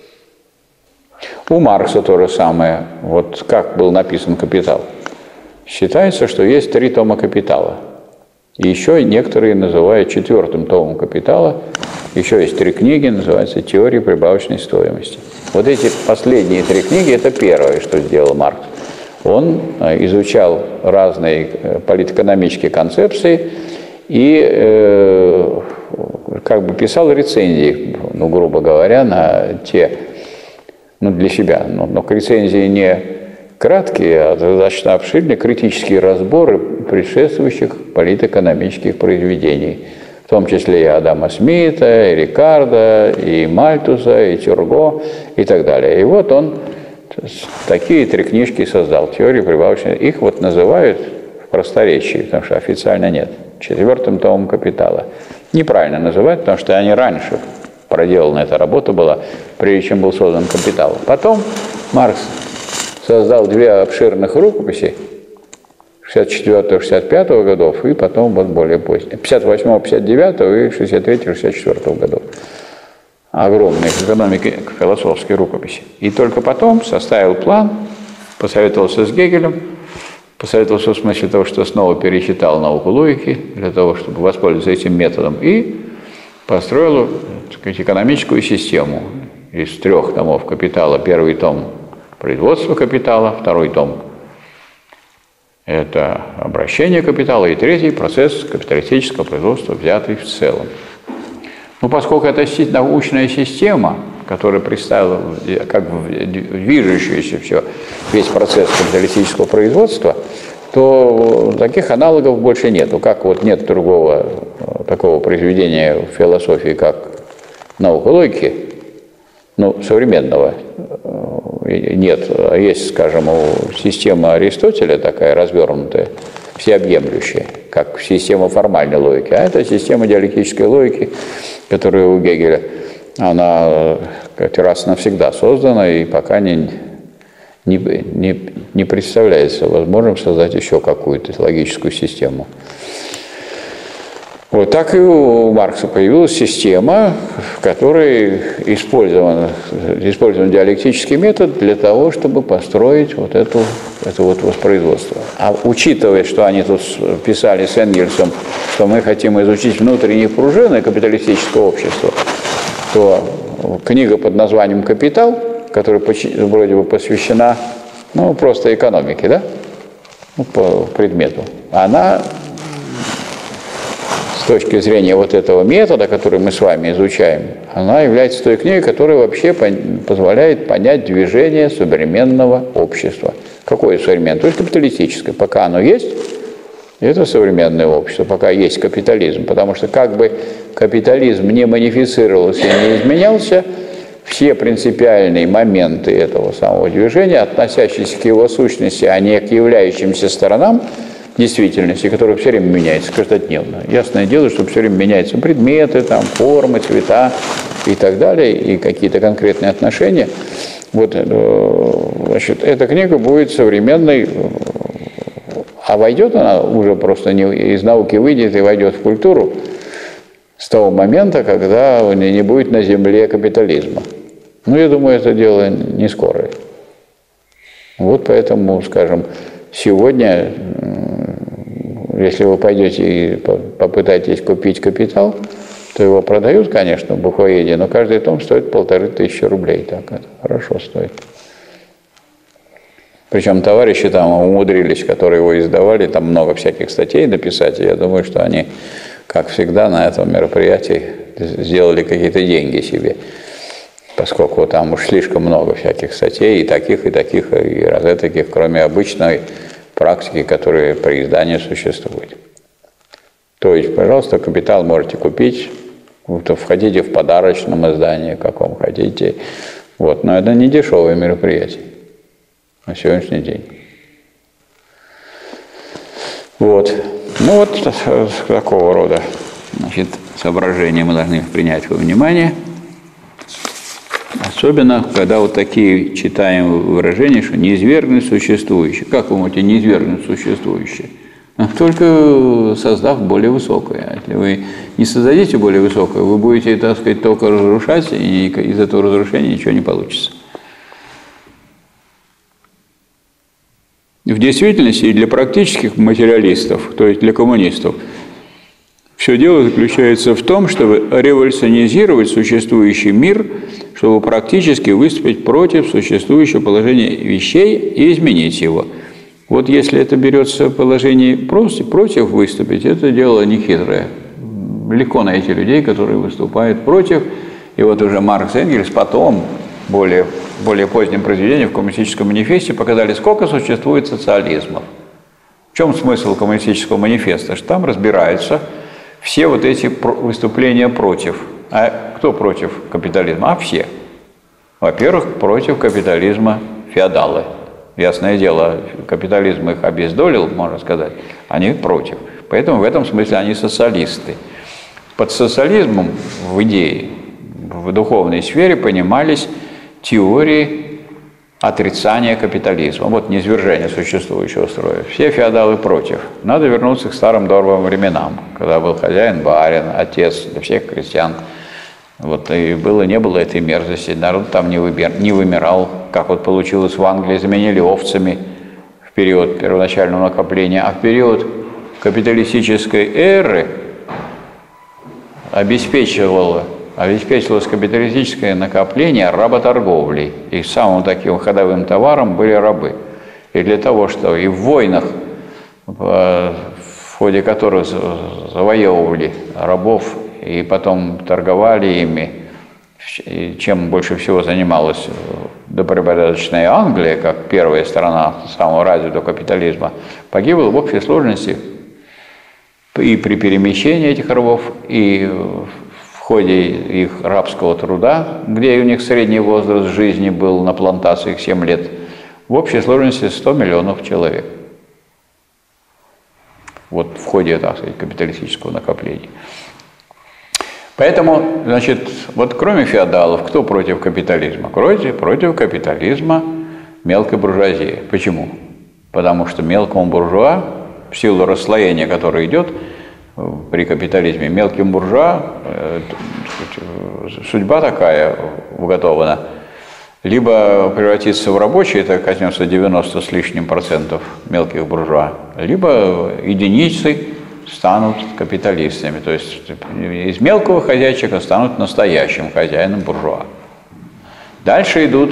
У Маркса то же самое. Вот как был написан «Капитал». Считается, что есть 3 тома «Капитала». И еще некоторые называют 4-м томом «Капитала». Еще есть 3 книги, называются «Теория прибавочной стоимости». Вот эти последние 3 книги – это первое, что сделал Маркс. Он изучал разные политэкономические концепции и как бы писал рецензии, ну, грубо говоря, на те, ну, для себя, но рецензии не краткие, а достаточно обширные, критические разборы предшествующих политэкономических произведений, в том числе и Адама Смита, и Рикардо, и Мальтуса, и Тюрго, и так далее. И вот он такие 3 книжки создал, «Теория прибавочной». Их вот называют в просторечии, потому что официально нет, 4-м томом «Капитала». Неправильно называют, потому что они раньше проделана эта работа была, прежде чем был создан «Капитал». Потом Маркс создал 2 обширных рукописи 64-65 годов, и потом вот более поздние, 58-59 и 63-64 годов. Огромные экономики, философские рукописи. И только потом составил план, посоветовался с Гегелем, посоветовался в смысле того, что снова перечитал науку логики, для того, чтобы воспользоваться этим методом, и построил, так сказать, экономическую систему из 3 томов «Капитала». 1-й том – производство капитала, 2-й том – это обращение капитала, и 3-й – процесс капиталистического производства, взятый в целом. Ну, поскольку это научная система, которая представила как движущуюся все, весь процесс капиталистического производства, то таких аналогов больше нету. Как вот нет другого такого произведения в философии, как наука логики, ну, современного нет. Есть, скажем, система Аристотеля такая развернутая, всеобъемлющая, как система формальной логики. А это система диалектической логики, которая у Гегеля, она раз навсегда создана и пока не представляется возможным создать еще какую-то логическую систему. Вот так и у Маркса появилась система, в которой использован диалектический метод для того, чтобы построить вот это вот воспроизводство. А учитывая, что они тут писали с Энгельсом, что мы хотим изучить внутренние пружины капиталистического общества, то книга под названием «Капитал», которая вроде бы посвящена, ну, просто экономике, да, ну, по предмету, она с точки зрения вот этого метода, который мы с вами изучаем, она является той книгой, которая вообще позволяет понять движение современного общества. Какое современное? То есть капиталистическое. Пока оно есть, это современное общество, пока есть капитализм. Потому что как бы капитализм не модифицировался и не изменялся, все принципиальные моменты этого самого движения, относящиеся к его сущности, а не к являющимся сторонам действительности, которая все время меняется каждодневно. Ясное дело, что все время меняются предметы, там, формы, цвета и так далее, и какие-то конкретные отношения. Вот, значит, эта книга будет современной, а войдет она уже просто из науки выйдет и войдет в культуру с того момента, когда не будет на земле капитализма. Ну, я думаю, это дело не скорое. Вот поэтому, скажем, сегодня, если вы пойдете и попытаетесь купить капитал, то его продают, конечно, в буквоеде, но каждый том стоит 1500 рублей. Так это хорошо стоит. Причем товарищи там умудрились, которые его издавали, там много всяких статей написать, и я думаю, что они, как всегда, на этом мероприятии сделали какие-то деньги себе, поскольку там уж слишком много всяких статей, и таких, и таких, кроме обычной практики, которая при издании существует. То есть, пожалуйста, капитал можете купить, входите в подарочном издании, каком хотите. Вот. Но это не дешевое мероприятие на сегодняшний день. Вот. Ну вот такого рода, значит, соображения мы должны принять во внимание. Особенно, когда вот такие читаем выражения, что неизвергнуть существующее. Как вы можете неизвергнуть существующее? Только создав более высокое. Если вы не создадите более высокое, вы будете, так сказать, только разрушать, и из этого разрушения ничего не получится. В действительности и для практических материалистов, то есть для коммунистов, все дело заключается в том, чтобы революционизировать существующий мир, чтобы практически выступить против существующего положения вещей и изменить его. Вот если это берется положение против выступить, это дело нехитрое. Легко найти людей, которые выступают против. И вот уже Маркс и Энгельс потом, более позднем произведении в коммунистическом манифесте показали, сколько существует социализмов. В чем смысл коммунистического манифеста? Что там разбираются все вот эти выступления против. А кто против капитализма? А все. Во-первых, против капитализма феодалы. Ясное дело, капитализм их обездолил, можно сказать, они против. Поэтому в этом смысле они социалисты. Под социализмом в идее, в духовной сфере понимались теории отрицания капитализма. Вот низвержение существующего строя. Все феодалы против. Надо вернуться к старым добрым временам, когда был хозяин, барин, отец для всех крестьян. Вот, и не было этой мерзости, народ там не вымирал, как вот получилось в Англии, заменили овцами в период первоначального накопления, а в период капиталистической эры обеспечивалось капиталистическое накопление работорговлей, и самым таким ходовым товаром были рабы. И для того, что и в войнах, в ходе которых завоевывали рабов, и потом торговали ими, чем больше всего занималась добропорядочная Англия, как первая страна самого развитого капитализма, погибло в общей сложности и при перемещении этих рабов, и в ходе их рабского труда, где у них средний возраст жизни был на плантациях 7 лет, в общей сложности 100 миллионов человек. Вот в ходе, так сказать, капиталистического накопления. Поэтому, значит, вот кроме феодалов, кто против капитализма? Против капитализма мелкой буржуазии. Почему? Потому что мелкому буржуа, в силу расслоения, которое идет при капитализме, мелким буржуа судьба такая уготована. Либо превратиться в рабочие, это коснется 90 с лишним процентов мелких буржуа, либо единицы станут капиталистами, то есть из мелкого хозяйчика станут настоящим хозяином буржуа. Дальше идут,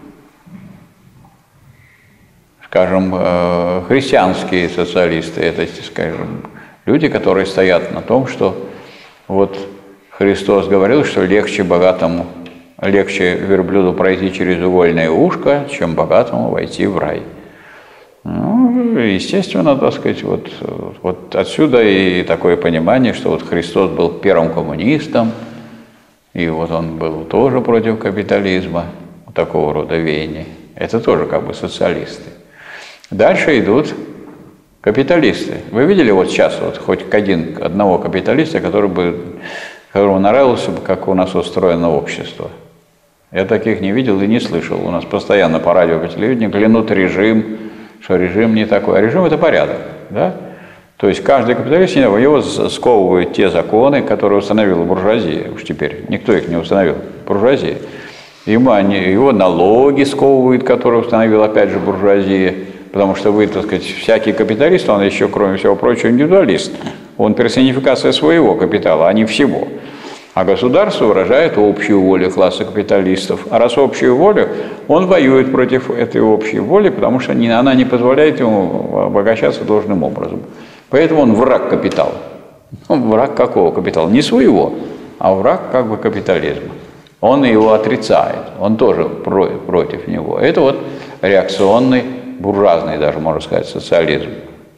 скажем, христианские социалисты, это, скажем, люди, которые стоят на том, что вот Христос говорил, что легче верблюду пройти через угольное ушко, чем богатому войти в рай. Ну, естественно, так сказать, вот отсюда и такое понимание, что вот Христос был первым коммунистом, и вот он был тоже против капитализма, такого рода веяния. Это тоже как бы социалисты. Дальше идут капиталисты. Вы видели вот сейчас вот хоть одного капиталиста, которому нравилось бы, как у нас устроено общество? Я таких не видел и не слышал. У нас постоянно по радио, по телевидению клянут режим, что режим не такой. А режим – это порядок. Да? То есть каждый капиталист, его сковывают те законы, которые установила буржуазия. Уж теперь никто их не установил. Буржуазия. Его налоги сковывают, которые установила опять же буржуазия. Потому что вы, так сказать, всякий капиталист, он еще, кроме всего прочего, индивидуалист. Он персонификация своего капитала, а не всего. А государство выражает общую волю класса капиталистов. А раз общую волю, он воюет против этой общей воли, потому что она не позволяет ему обогащаться должным образом. Поэтому он враг капитала. Он враг какого капитала? Не своего, а враг как бы капитализма. Он его отрицает, он тоже против него. Это вот реакционный, буржуазный даже, можно сказать, социализм.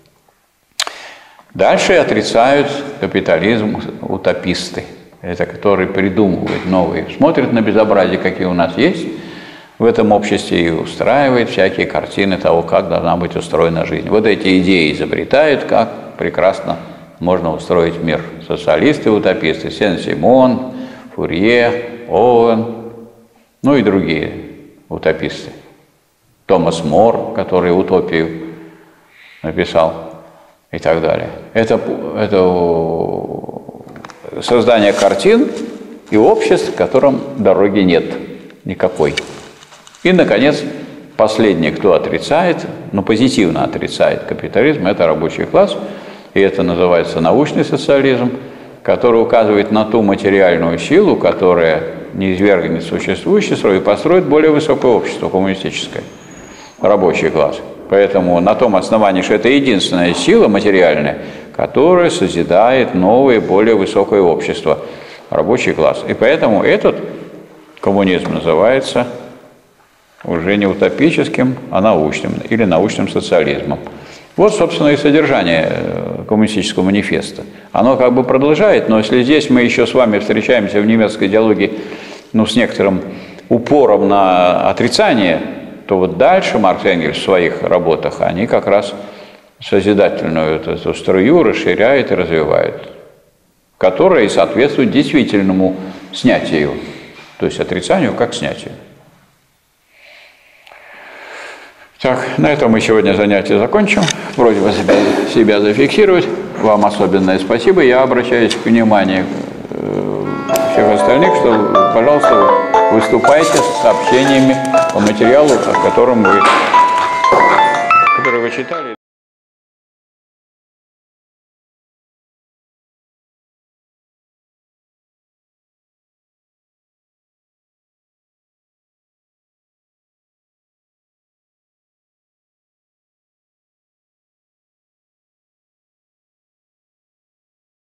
Дальше отрицают капитализм утописты. Это которые придумывают новые, смотрят на безобразие, какие у нас есть в этом обществе, и устраивают всякие картины того, как должна быть устроена жизнь. Вот эти идеи изобретают, как прекрасно можно устроить мир. Социалисты-утописты, Сен-Симон, Фурье, Оуэн, ну и другие утописты. Томас Мор, который «Утопию» написал, и так далее. Это создание картин и обществ, в котором дороги нет никакой. И, наконец, последний, кто отрицает, но позитивно отрицает капитализм, это рабочий класс, и это называется научный социализм, который указывает на ту материальную силу, которая не извергнет существующий строй и построит более высокое общество, коммунистическое, рабочий класс. Поэтому на том основании, что это единственная сила материальная, которая созидает новое, более высокое общество, рабочий класс. И поэтому этот коммунизм называется уже не утопическим, а научным, или научным социализмом. Вот, собственно, и содержание коммунистического манифеста. Оно как бы продолжает, но если здесь мы еще с вами встречаемся в немецкой идеологии, с некоторым упором на отрицание, то вот дальше Маркс и Энгельс в своих работах, они как раз созидательную эту струю расширяют и развивают, которая и соответствует действительному снятию, то есть отрицанию как снятию. Так, на этом мы сегодня занятие закончим. Просьба себя зафиксировать. Вам особенное спасибо. Я обращаюсь к вниманию всех остальных, что, пожалуйста, выступайте с сообщениями по материалу, который вы читали.